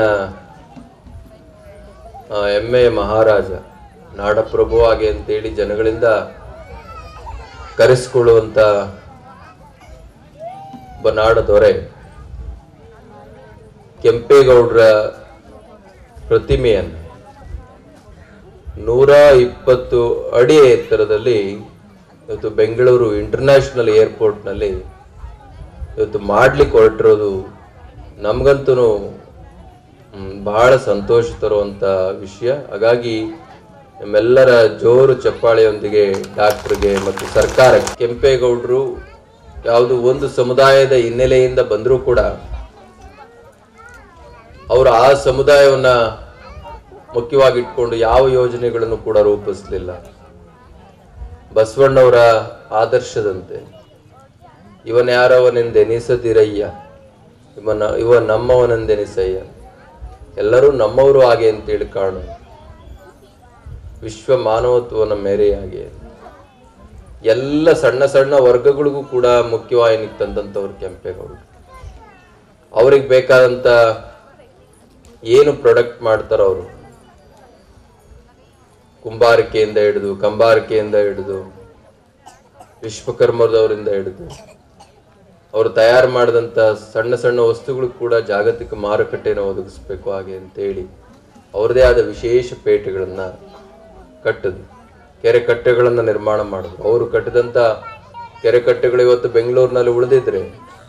ಹೆಮ್ಮೆಯ ಮಹಾರಾಜ, ನಾಡಪ್ರಭು ಹಾಗೆ ಅಂತೇಳಿ ಜನಗಳಿಂದ ಕರೆಸಿಕೊಳ್ಳುವಂಥ ಒಬ್ಬ ನಾಡ ದೊರೆ ಕೆಂಪೇಗೌಡರ ಪ್ರತಿಮೆಯನ್ನು ನೂರ ಇಪ್ಪತ್ತು ಅಡಿ ಎತ್ತರದಲ್ಲಿ ಇವತ್ತು ಬೆಂಗಳೂರು ಇಂಟರ್ನ್ಯಾಷನಲ್ ಏರ್ಪೋರ್ಟ್ನಲ್ಲಿ ಇವತ್ತು ಮಾಡ್ಲಿಕ್ಕೆ ಹೊರಟಿರೋದು ನಮಗಂತೂ ಬಹಳ ಸಂತೋಷ ತರುವಂಥ ವಿಷಯ. ಹಾಗಾಗಿ ನಮ್ಮೆಲ್ಲರ ಜೋರು ಚಪ್ಪಾಳೆಯೊಂದಿಗೆ ಡಾಕ್ಟರ್ಗೆ ಮತ್ತು ಸರ್ಕಾರಕ್ಕೆ, ಕೆಂಪೇಗೌಡರು ಯಾವುದು ಒಂದು ಸಮುದಾಯದ ಹಿನ್ನೆಲೆಯಿಂದ ಬಂದರೂ ಕೂಡ ಅವರು ಆ ಸಮುದಾಯವನ್ನ ಮುಖ್ಯವಾಗಿ ಇಟ್ಕೊಂಡು ಯಾವ ಯೋಜನೆಗಳನ್ನು ಕೂಡ ರೂಪಿಸಲಿಲ್ಲ. ಬಸವಣ್ಣವರ ಆದರ್ಶದಂತೆ ಇವನ ಯಾರವನೆಂದೆನಿಸದಿರಯ್ಯ, ಇವನ ಇವ ನಮ್ಮವನೆಂದೆನಿಸಯ್ಯ, ಎಲ್ಲರೂ ನಮ್ಮವರು ಹಾಗೆ ಅಂತೇಳಿ ಕಾಣು, ವಿಶ್ವ ಮಾನವತ್ವನ ಮೇರೆಯಾಗೆ. ಎಲ್ಲ ಸಣ್ಣ ಸಣ್ಣ ವರ್ಗಗಳಿಗೂ ಕೂಡ ಮುಖ್ಯವಾಹಿನಿಗೆ ತಂದಂಥವ್ರು ಕೆಂಪೇಗೌಡರು. ಅವ್ರಿಗೆ ಬೇಕಾದಂಥ ಏನು ಪ್ರಾಡಕ್ಟ್ ಮಾಡ್ತಾರೋ ಅವರು, ಕುಂಬಾರಿಕೆಯಿಂದ ಹಿಡಿದು ಕಂಬಾರಿಕೆಯಿಂದ ಹಿಡಿದು ವಿಶ್ವಕರ್ಮದವರಿಂದ ಹಿಡಿದು ಅವರು ತಯಾರು ಮಾಡಿದಂಥ ಸಣ್ಣ ಸಣ್ಣ ವಸ್ತುಗಳು ಕೂಡ ಜಾಗತಿಕ ಮಾರುಕಟ್ಟೆಯನ್ನು ಒದಗಿಸ್ಬೇಕು ಹಾಗೆ ಅಂತೇಳಿ ಅವ್ರದೇ ಆದ ವಿಶೇಷ ಪೇಟೆಗಳನ್ನು ಕಟ್ಟಿದ್ರು. ಕೆರೆ ಕಟ್ಟೆಗಳನ್ನು ನಿರ್ಮಾಣ ಮಾಡಿದ್ರು. ಅವರು ಕಟ್ಟಿದಂಥ ಕೆರೆ ಕಟ್ಟೆಗಳು ಇವತ್ತು ಬೆಂಗಳೂರಿನಲ್ಲಿ ಉಳಿದಿದ್ರೆ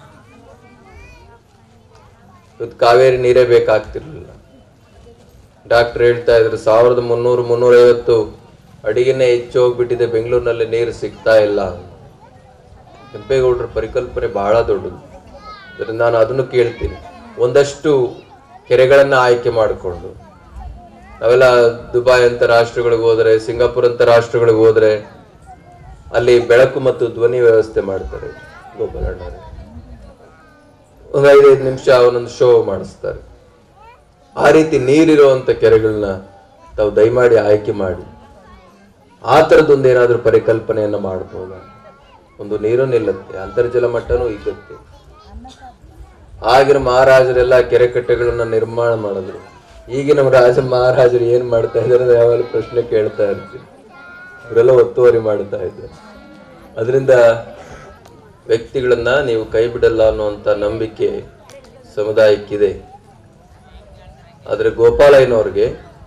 ಇವತ್ತು ಕಾವೇರಿ ನೀರೇ ಬೇಕಾಗ್ತಿರ್ಲಿಲ್ಲ. ಡಾಕ್ಟರ್ ಹೇಳ್ತಾ ಇದ್ರು ಸಾವಿರದ ಮುನ್ನೂರು ಮುನ್ನೂರೈವತ್ತು ಅಡಿಗೆನೇ ಹೆಚ್ಚು ಹೋಗ್ಬಿಟ್ಟಿದೆ, ಬೆಂಗಳೂರಿನಲ್ಲಿ ನೀರು ಸಿಗ್ತಾ ಇಲ್ಲ. ಕೆಂಪೇಗೌಡರ ಪರಿಕಲ್ಪನೆ ಬಹಳ ದೊಡ್ಡದು. ಅದರಿಂದ ನಾನು ಅದನ್ನು ಕೇಳ್ತೀನಿ, ಒಂದಷ್ಟು ಕೆರೆಗಳನ್ನು ಆಯ್ಕೆ ಮಾಡಿಕೊಂಡು ನಾವೆಲ್ಲ ದುಬೈ ಅಂತ ರಾಷ್ಟ್ರಗಳಿಗೆ ಹೋದರೆ, ಸಿಂಗಾಪುರ್ ಅಂತ ರಾಷ್ಟ್ರಗಳಿಗೆ ಹೋದರೆ ಅಲ್ಲಿ ಬೆಳಕು ಮತ್ತು ಧ್ವನಿ ವ್ಯವಸ್ಥೆ ಮಾಡ್ತಾರೆ. ಗೋಪಾಲಣ್ಣರು ಒಂದು ಐದೈದು ನಿಮಿಷ ಅವನೊಂದು ಶೋ ಮಾಡಿಸ್ತಾರೆ. ಆ ರೀತಿ ನೀರಿರುವಂಥ ಕೆರೆಗಳನ್ನ ತಾವು ದಯಮಾಡಿ ಆಯ್ಕೆ ಮಾಡಿ ಆ ಥರದ್ದೊಂದು ಏನಾದರೂ ಪರಿಕಲ್ಪನೆಯನ್ನು ಮಾಡ್ಬೋದ? ಒಂದು ನೀರು ನಿಲ್ಲುತ್ತೆ, ಅಂತರ್ಜಲ ಮಟ್ಟನೂ ಇರುತ್ತೆ. ಆಗಿನ ಮಹಾರಾಜರೆಲ್ಲ ಕೆರೆ ಕಟ್ಟೆಗಳನ್ನ ನಿರ್ಮಾಣ ಮಾಡಿದ್ರು. ಈಗಿನ ನಮ್ಮ ರಾಜ ಮಹಾರಾಜರು ಏನ್ ಮಾಡ್ತಾ ಇದ್ದಾರೆ ಯಾವಾಗ ಪ್ರಶ್ನೆ ಕೇಳ್ತಾ ಇರ್ತೀವಿ. ಇವರೆಲ್ಲ ಒತ್ತುವರಿ ಮಾಡ್ತಾ ಇದ್ದಾರೆ. ಅದರಿಂದ ವ್ಯಕ್ತಿಗಳನ್ನು ನೀವು ಕೈ ಬಿಡಲ್ಲ ಅನ್ನುವಂಥ ನಂಬಿಕೆ ಸಮುದಾಯಕ್ಕಿದೆ. ಆದರೆ ಗೋಪಾಲಯ್ಯನವ್ರಿಗೆ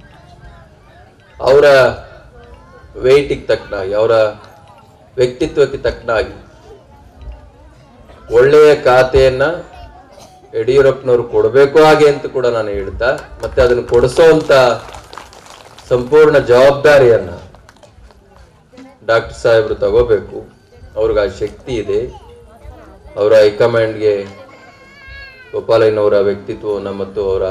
ಅವರ ವೆಯ್ಟಿಗೆ ತಕ್ಕನಾಗಿ, ಅವರ ವ್ಯಕ್ತಿತ್ವಕ್ಕೆ ತಕ್ಕನಾಗಿ ಒಳ್ಳೆಯ ಖಾತೆಯನ್ನು ಯಡಿಯೂರಪ್ಪನವರು ಕೊಡಬೇಕು ಹಾಗೆ ಅಂತ ಕೂಡ ನಾನು ಹೇಳ್ತಾ, ಮತ್ತೆ ಅದನ್ನು ಕೊಡಿಸೋವಂಥ ಸಂಪೂರ್ಣ ಜವಾಬ್ದಾರಿಯನ್ನು ಡಾಕ್ಟರ್ ಸಾಹೇಬರು ತಗೋಬೇಕು. ಅವ್ರಿಗೆ ಆ ಶಕ್ತಿ ಇದೆ. ಅವರ ಹೈಕಮಾಂಡ್ಗೆ ಗೋಪಾಲಯ್ಯನವರ ವ್ಯಕ್ತಿತ್ವವನ್ನು ಮತ್ತು ಅವರ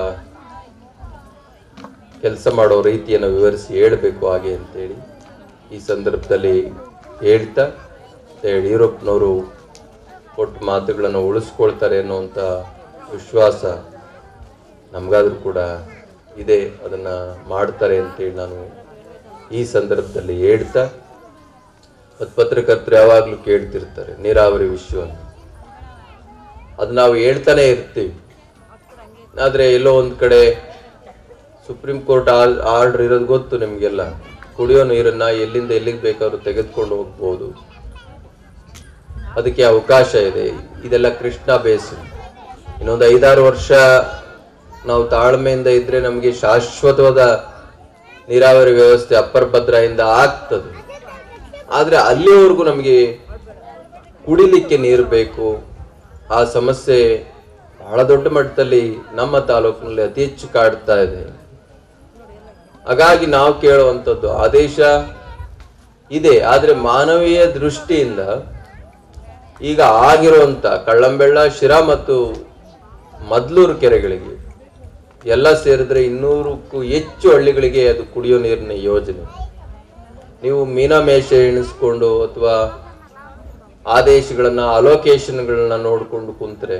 ಕೆಲಸ ಮಾಡೋ ರೀತಿಯನ್ನು ವಿವರಿಸಿ ಹೇಳಬೇಕು ಹಾಗೆ ಅಂತೇಳಿ ಈ ಸಂದರ್ಭದಲ್ಲಿ ಹೇಳ್ತಾ, ಯಡಿಯೂರಪ್ಪನವರು ಕೊಟ್ಟ ಮಾತುಗಳನ್ನು ಉಳಿಸ್ಕೊಳ್ತಾರೆ ಅನ್ನುವಂಥ ವಿಶ್ವಾಸ ನಮಗಾದರೂ ಕೂಡ ಇದೆ. ಅದನ್ನು ಮಾಡ್ತಾರೆ ಅಂತೇಳಿ ನಾನು ಈ ಸಂದರ್ಭದಲ್ಲಿ ಹೇಳ್ತಾ, ಮತ್ತು ಪತ್ರಕರ್ತರು ಯಾವಾಗಲೂ ಕೇಳ್ತಿರ್ತಾರೆ ನೀರಾವರಿ ವಿಷಯವನ್ನು, ಅದು ನಾವು ಹೇಳ್ತಾನೆ ಇರ್ತೀವಿ. ಆದರೆ ಎಲ್ಲೋ ಒಂದು ಕಡೆ ಸುಪ್ರೀಂ ಕೋರ್ಟ್ ಆಲ್ ಆರ್ಡರ್ ಇರೋದು ಗೊತ್ತು ನಿಮಗೆಲ್ಲ. ಕುಡಿಯೋ ನೀರನ್ನು ಎಲ್ಲಿಂದ ಎಲ್ಲಿಗೆ ಬೇಕಾದ್ರೂ ತೆಗೆದುಕೊಂಡು ಹೋಗ್ಬೋದು, ಅದಕ್ಕೆ ಅವಕಾಶ ಇದೆ. ಇದೆಲ್ಲ ಕೃಷ್ಣಾ ಬೇಸಿನ್. ಇನ್ನೊಂದು ಐದಾರು ವರ್ಷ ನಾವು ತಾಳ್ಮೆಯಿಂದ ಇದ್ರೆ ನಮಗೆ ಶಾಶ್ವತವಾದ ನೀರಾವರಿ ವ್ಯವಸ್ಥೆ ಅಪ್ಪರ್ ಭದ್ರಾಯಿಂದ ಆಗ್ತದೆ. ಆದರೆ ಅಲ್ಲಿವರೆಗೂ ನಮಗೆ ಕುಡಿಲಿಕ್ಕೆ ನೀರು ಬೇಕು. ಆ ಸಮಸ್ಯೆ ಬಹಳ ದೊಡ್ಡ ಮಟ್ಟದಲ್ಲಿ ನಮ್ಮ ತಾಲೂಕಿನಲ್ಲಿ ಅತಿ ಹೆಚ್ಚು ಕಾಡ್ತಾ ಇದೆ. ಹಾಗಾಗಿ ನಾವು ಕೇಳುವಂಥದ್ದು ಆದೇಶ ಇದೆ, ಆದರೆ ಮಾನವೀಯ ದೃಷ್ಟಿಯಿಂದ ಈಗ ಆಗಿರುವಂಥ ಕಳ್ಳಂಬೆಳ್ಳ, ಶಿರಾ ಮತ್ತು ಮದ್ಲೂರು ಕೆರೆಗಳಿಗೆ ಎಲ್ಲ ಸೇರಿದ್ರೆ ಇನ್ನೂರಕ್ಕೂ ಹೆಚ್ಚು ಹಳ್ಳಿಗಳಿಗೆ ಅದು ಕುಡಿಯೋ ನೀರಿನ ಯೋಜನೆ. ನೀವು ಮೀನಾಮೇಷ ಎಣಿಸ್ಕೊಂಡು ಅಥವಾ ಆದೇಶಗಳನ್ನ ಅಲೋಕೇಶನ್ಗಳನ್ನ ನೋಡಿಕೊಂಡು ಕುಂತ್ರೆ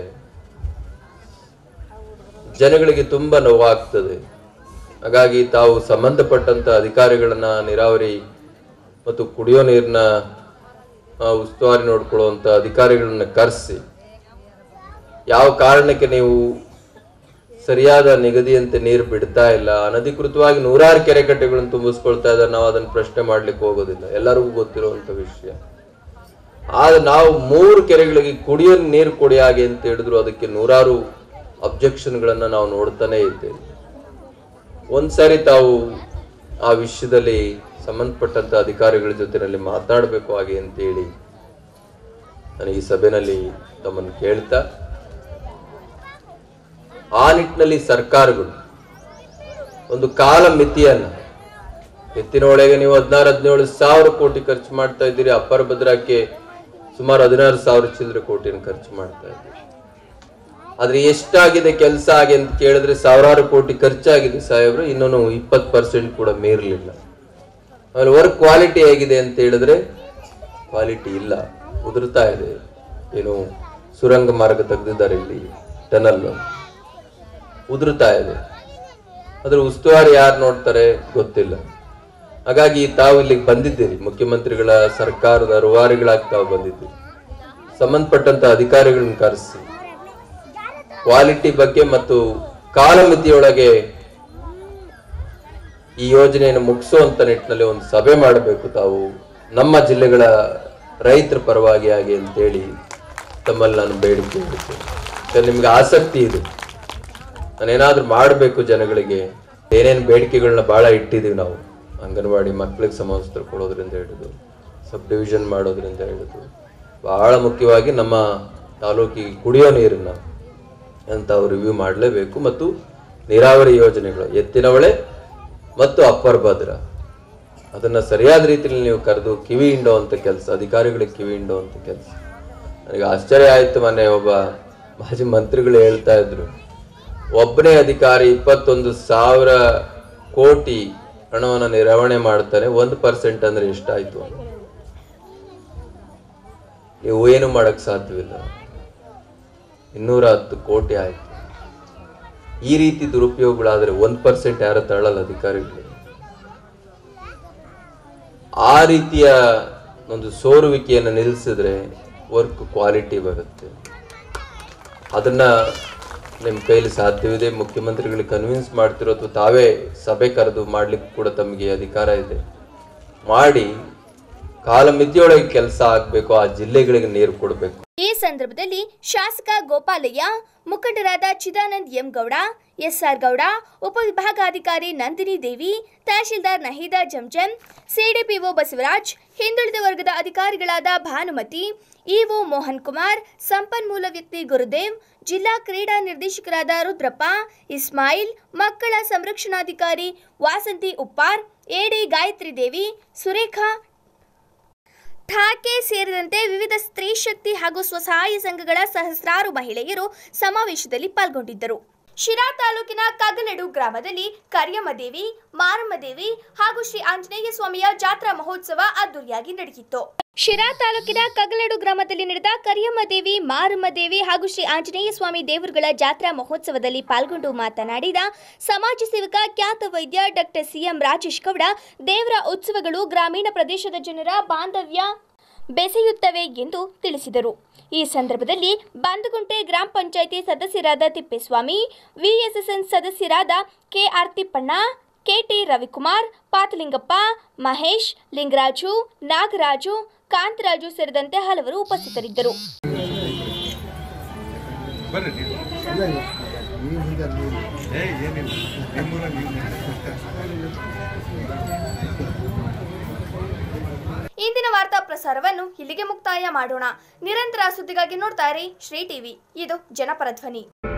ಜನಗಳಿಗೆ ತುಂಬಾ ನೋವಾಗ್ತದೆ. ಹಾಗಾಗಿ ತಾವು ಸಂಬಂಧಪಟ್ಟಂತ ಅಧಿಕಾರಿಗಳನ್ನ, ನೀರಾವರಿ ಮತ್ತು ಕುಡಿಯೋ ನೀರಿನ ಉಸ್ತುವಾರಿ ನೋಡ್ಕೊಳ್ಳುವಂತ ಅಧಿಕಾರಿಗಳನ್ನ ಕರೆಸಿ ಯಾವ ಕಾರಣಕ್ಕೆ ನೀವು ಸರಿಯಾದ ನಿಗದಿಯಂತೆ ನೀರು ಬಿಡ್ತಾ ಇಲ್ಲ, ಅನಧಿಕೃತವಾಗಿ ನೂರಾರು ಕೆರೆ ಕಟ್ಟೆಗಳನ್ನು ತುಂಬಿಸ್ಕೊಳ್ತಾ ಇದ್ದಾರೆ, ನಾವು ಅದನ್ನು ಪ್ರಶ್ನೆ ಮಾಡ್ಲಿಕ್ಕೆ ಹೋಗೋದಿಲ್ಲ, ಎಲ್ಲರಿಗೂ ಗೊತ್ತಿರುವಂತ ವಿಷಯ. ಆದ್ರೆ ನಾವು ಮೂರು ಕೆರೆಗಳಿಗೆ ಕುಡಿಯೋ ನೀರು ಕೊಡಿ ಹಾಗೆ ಅಂತ ಹೇಳಿದ್ರು ಅದಕ್ಕೆ ನೂರಾರು ಅಬ್ಜೆಕ್ಷನ್ಗಳನ್ನ ನಾವು ನೋಡ್ತಾನೆ ಇದ್ದೇವೆ. ಒಂದ್ಸಾರಿ ತಾವು ಆ ವಿಷಯದಲ್ಲಿ ಸಂಬಂಧಪಟ್ಟಂತ ಅಧಿಕಾರಿಗಳ ಜೊತೆನಲ್ಲಿ ಮಾತನಾಡಬೇಕು ಹಾಗೆ ಅಂತೇಳಿ ನಾನು ಈ ಸಭೆಯಲ್ಲಿ ತಮ್ಮನ್ನು ಕೇಳ್ತಾ, ಆ ನಿಟ್ಟಿನಲ್ಲಿ ಸರ್ಕಾರಗಳು ಒಂದು ಕಾಲ ಮಿತಿಯನ್ನ, ಎತ್ತಿನೊಳಗೆ ನೀವು ಹದಿನಾರು ಹದಿನೇಳು ಸಾವಿರ ಕೋಟಿ ಖರ್ಚು ಮಾಡ್ತಾ ಇದ್ದೀರಿ, ಅಪ್ಪರ್ ಭದ್ರಾಕ್ಕೆ ಸುಮಾರು ಹದಿನಾರು ಸಾವಿರ ಚಿಲ್ಲರೆ ಕೋಟಿಯನ್ನು ಖರ್ಚು ಮಾಡ್ತಾ ಇದ್ದೀರಿ. ಆದ್ರೆ ಎಷ್ಟಾಗಿದೆ ಕೆಲಸ ಆಗಿ ಅಂತ ಕೇಳಿದ್ರೆ ಸಾವಿರಾರು ಕೋಟಿ ಖರ್ಚಾಗಿದೆ ಸಾಹೇಬ್ರು, ಇನ್ನೂ ಇಪ್ಪತ್ತು ಪರ್ಸೆಂಟ್ ಕೂಡ ಮೀರಲಿಲ್ಲ. ಆಮೇಲೆ ವರ್ಕ್ ಕ್ವಾಲಿಟಿ ಹೇಗಿದೆ ಅಂತ ಹೇಳಿದ್ರೆ ಕ್ವಾಲಿಟಿ ಇಲ್ಲ, ಉದುರ್ತಾ ಇದೆ. ಏನು ಸುರಂಗ ಮಾರ್ಗ ತೆಗೆದಿದ್ದಾರೆ, ಇಲ್ಲಿ ಟನಲ್ ಉದುರ್ತಾ ಇದೆ. ಅದ್ರ ಉಸ್ತುವಾರಿ ಯಾರು ನೋಡ್ತಾರೆ ಗೊತ್ತಿಲ್ಲ. ಹಾಗಾಗಿ ತಾವು ಇಲ್ಲಿಗೆ ಬಂದಿದ್ದೀರಿ, ಮುಖ್ಯಮಂತ್ರಿಗಳ ಸರ್ಕಾರದ ರೂವಾರಿಗಳಾಗಿ ತಾವು ಬಂದಿದ್ದೀರಿ. ಸಂಬಂಧಪಟ್ಟಂತ ಅಧಿಕಾರಿಗಳನ್ನ ಕರೆಸಿ ಕ್ವಾಲಿಟಿ ಬಗ್ಗೆ ಮತ್ತು ಕಾಲಮಿತಿಯೊಳಗೆ ಈ ಯೋಜನೆಯನ್ನು ಮುಗಿಸುವಂತ ನಿಟ್ಟಿನಲ್ಲಿ ಒಂದು ಸಭೆ ಮಾಡಬೇಕು ತಾವು, ನಮ್ಮ ಜಿಲ್ಲೆಗಳ ರೈತರ ಪರವಾಗಿ ಆಗಿ ಅಂತೇಳಿ ತಮ್ಮಲ್ಲಿ ನಾನು ಬೇಡಿಕೆ ಇಡ್ತೇನೆ. ನಿಮ್ಗೆ ಆಸಕ್ತಿ ಇದೆ, ನಾನೇನಾದ್ರೂ ಮಾಡಬೇಕು ಜನಗಳಿಗೆ, ಏನೇನು ಬೇಡಿಕೆಗಳನ್ನ ಬಹಳ ಇಟ್ಟಿದ್ದೀವಿ ನಾವು. ಅಂಗನವಾಡಿ ಮಕ್ಕಳಿಗೆ ಸಮವಸ್ತ್ರ ಕೊಡೋದ್ರಿಂದ ಹಿಡಿದು ಸಬ್ ಡಿವಿಷನ್ ಮಾಡೋದ್ರಿಂದ ಹಿಡಿದು ಬಹಳ ಮುಖ್ಯವಾಗಿ ನಮ್ಮ ತಾಲೂಕಿಗೆ ಕುಡಿಯೋ ನೀರನ್ನ ಅಂತ ನಾವು ರಿವ್ಯೂ ಮಾಡಲೇಬೇಕು. ಮತ್ತು ನೀರಾವರಿ ಯೋಜನೆಗಳು ಎತ್ತಿನಹೊಳೆ ಮತ್ತು ಅಪ್ಪರ್ ಭದ್ರಾ ಅದನ್ನ ಸರಿಯಾದ ರೀತಿಯಲ್ಲಿ ನೀವು ಕರೆದು ಕಿವಿ ಹಿಂಡುವಂತ ಕೆಲಸ, ಅಧಿಕಾರಿಗಳಿಗೆ ಕಿವಿ ಹಿಂಡುವಂತ ಕೆಲಸ. ನನಗೆ ಆಶ್ಚರ್ಯ ಆಯ್ತು, ಮೊನ್ನೆ ಒಬ್ಬ ಮಾಜಿ ಮಂತ್ರಿಗಳು ಹೇಳ್ತಾ ಇದ್ರು, ಒಬ್ಬನೇ ಅಧಿಕಾರಿ ಇಪ್ಪತ್ತೊಂದು ಸಾವಿರ ಕೋಟಿ ಹಣವನ್ನು ನಿರ್ವಹಣೆ ಮಾಡ್ತಾನೆ, ಒಂದು ಪರ್ಸೆಂಟ್ ಅಂದ್ರೆ ಎಷ್ಟಾಯ್ತು? ನೀವು ಏನು ಮಾಡಕ್ ಸಾಧ್ಯವಿಲ್ಲ. ಇನ್ನೂರ ಹತ್ತು ಕೋಟಿ ಆಯ್ತು. ಈ ರೀತಿ ದುರುಪಯೋಗಗಳಾದ್ರೆ ಒಂದ್ ಪರ್ಸೆಂಟ್ ಯಾರ ತಗೊಳ್ಳಲ್ಲ ಅಧಿಕಾರಿಗಳು. ಆ ರೀತಿಯ ಒಂದು ಸೋರುವಿಕೆಯನ್ನು ನಿಲ್ಲಿಸಿದ್ರೆ ವರ್ಕ್ ಕ್ವಾಲಿಟಿ ಬರುತ್ತೆ. ಅದನ್ನ ನಿಮ್ಮ ಕೈಲಿ ಸಾಧ್ಯವಿದೆ. ಮುಖ್ಯಮಂತ್ರಿಗಳಿಗೆ ಕನ್ವಿನ್ಸ್ ಮಾಡ್ತಿರೋ ಅಥವಾ ತಾವೇ ಸಭೆ ಕರೆದು ಮಾಡ್ಲಿಕ್ಕೆ ಕೂಡ ತಮಗೆ ಅಧಿಕಾರ ಇದೆ. ಮಾಡಿ ಕಾಲಮಿತಿಯೊಳಗೆ ಕೆಲಸ ಆಗ್ಬೇಕು, ಆ ಜಿಲ್ಲೆಗಳಿಗೆ ನೀರು ಕೊಡಬೇಕು. ಈ ಸಂದರ್ಭದಲ್ಲಿ ಶಾಸಕ ಗೋಪಾಲಯ್ಯ, ಮುಖಂಡರಾದ ಚಿದಾನಂದ್ ಎಂ ಗೌಡ, ಎಸ್ಆರ್ ಗೌಡ, ಉಪವಿಭಾಗಾಧಿಕಾರಿ ನಂದಿನಿ ದೇವಿ, ತಹಶೀಲ್ದಾರ್ ನಹೀದಾ ಜಂಜಂ, ಸಿಡಿಪಿಒ ಬಸವರಾಜ್, ಹಿಂದುಳಿದ ವರ್ಗದ ಅಧಿಕಾರಿಗಳಾದ ಭಾನುಮತಿ, ಇಒ ಮೋಹನ್ ಕುಮಾರ್, ಸಂಪನ್ಮೂಲ ವ್ಯಕ್ತಿ ಗುರುದೇವ್, ಜಿಲ್ಲಾ ಕ್ರೀಡಾ ನಿರ್ದೇಶಕರಾದ ರುದ್ರಪ್ಪ, ಇಸ್ಮಾಯಿಲ್, ಮಕ್ಕಳ ಸಂರಕ್ಷಣಾಧಿಕಾರಿ ವಾಸಂತಿ ಉಪ್ಪಾರ್, ಎಡಿ ಗಾಯತ್ರಿ ದೇವಿ, ಸುರೇಖಾ ಠಾಕೆ ಸೇರಿದಂತೆ ವಿವಿಧ ಸ್ತ್ರೀ ಶಕ್ತಿ ಹಾಗೂ ಸ್ವಸಹಾಯ ಸಂಘಗಳ ಸಹಸ್ರಾರು ಮಹಿಳೆಯರು ಸಮಾವೇಶದಲ್ಲಿ ಪಾಲ್ಗೊಂಡಿದ್ದರು. ಶಿರಾ ತಾಲೂಕಿನ ಕಗಲಡು ಗ್ರಾಮದಲ್ಲಿ ಕರಿಯಮ್ಮದೇವಿ, ಮಾರಮ್ಮದೇವಿ ಹಾಗೂ ಶ್ರೀ ಆಂಜನೇಯ ಸ್ವಾಮಿಯ ಜಾತ್ರಾ ಮಹೋತ್ಸವ ಅದ್ದೂರಿಯಾಗಿ ನಡೆಯಿತು. ಶಿರಾ ತಾಲೂಕಿನ ಕಗಲಡು ಗ್ರಾಮದಲ್ಲಿ ನಡೆದ ಕರಿಯಮ್ಮದೇವಿ, ಮಾರಮ್ಮದೇವಿ ಹಾಗೂ ಶ್ರೀ ಆಂಜನೇಯ ಸ್ವಾಮಿ ದೇವರುಗಳ ಜಾತ್ರಾ ಮಹೋತ್ಸವದಲ್ಲಿ ಪಾಲ್ಗೊಂಡು ಮಾತನಾಡಿದ ಸಮಾಜ ಸೇವಕ ಖ್ಯಾತ ವೈದ್ಯ ಡಾಕ್ಟರ್ ಸಿಎಂ ರಾಜೇಶ್ ಗೌಡ, ದೇವರ ಉತ್ಸವಗಳು ಗ್ರಾಮೀಣ ಪ್ರದೇಶದ ಜನರ ಬಾಂಧವ್ಯ ಬೆಸೆಯುತ್ತವೆ ಎಂದು ತಿಳಿಸಿದರು. ಈ ಸಂದರ್ಭದಲ್ಲಿ ಬಂದಗುಂಟೆ ಗ್ರಾಮ ಪಂಚಾಯಿತಿ ಸದಸ್ಯರಾದ ತಿಪ್ಪೇಸ್ವಾಮಿ, ವಿಎಸ್ಎಸ್ಎನ್ ಸದಸ್ಯರಾದ ಕೆಆರ್ ತಿಪ್ಪಣ್ಣ, ಕೆಟಿ ರವಿಕುಮಾರ್, ಪಾತಲಿಂಗಪ್ಪ, ಮಹೇಶ್, ಲಿಂಗರಾಜು, ನಾಗರಾಜು, ಕಾಂತರಾಜು ಸೇರಿದಂತೆ ಹಲವರು ಉಪಸ್ಥಿತರಿದ್ದರು. ಇಂದಿನ ವಾರ್ತಾ ಪ್ರಸಾರವನ್ನು ಇಲ್ಲಿಗೆ ಮುಕ್ತಾಯ ಮಾಡೋಣ. ನಿರಂತರ ಸುದ್ದಿಗಾಗಿ ನೋಡ್ತಾ ಇರಿ ಶ್ರೀ ಟಿವಿ. ಇದು ಜನಪರ ಧ್ವನಿ.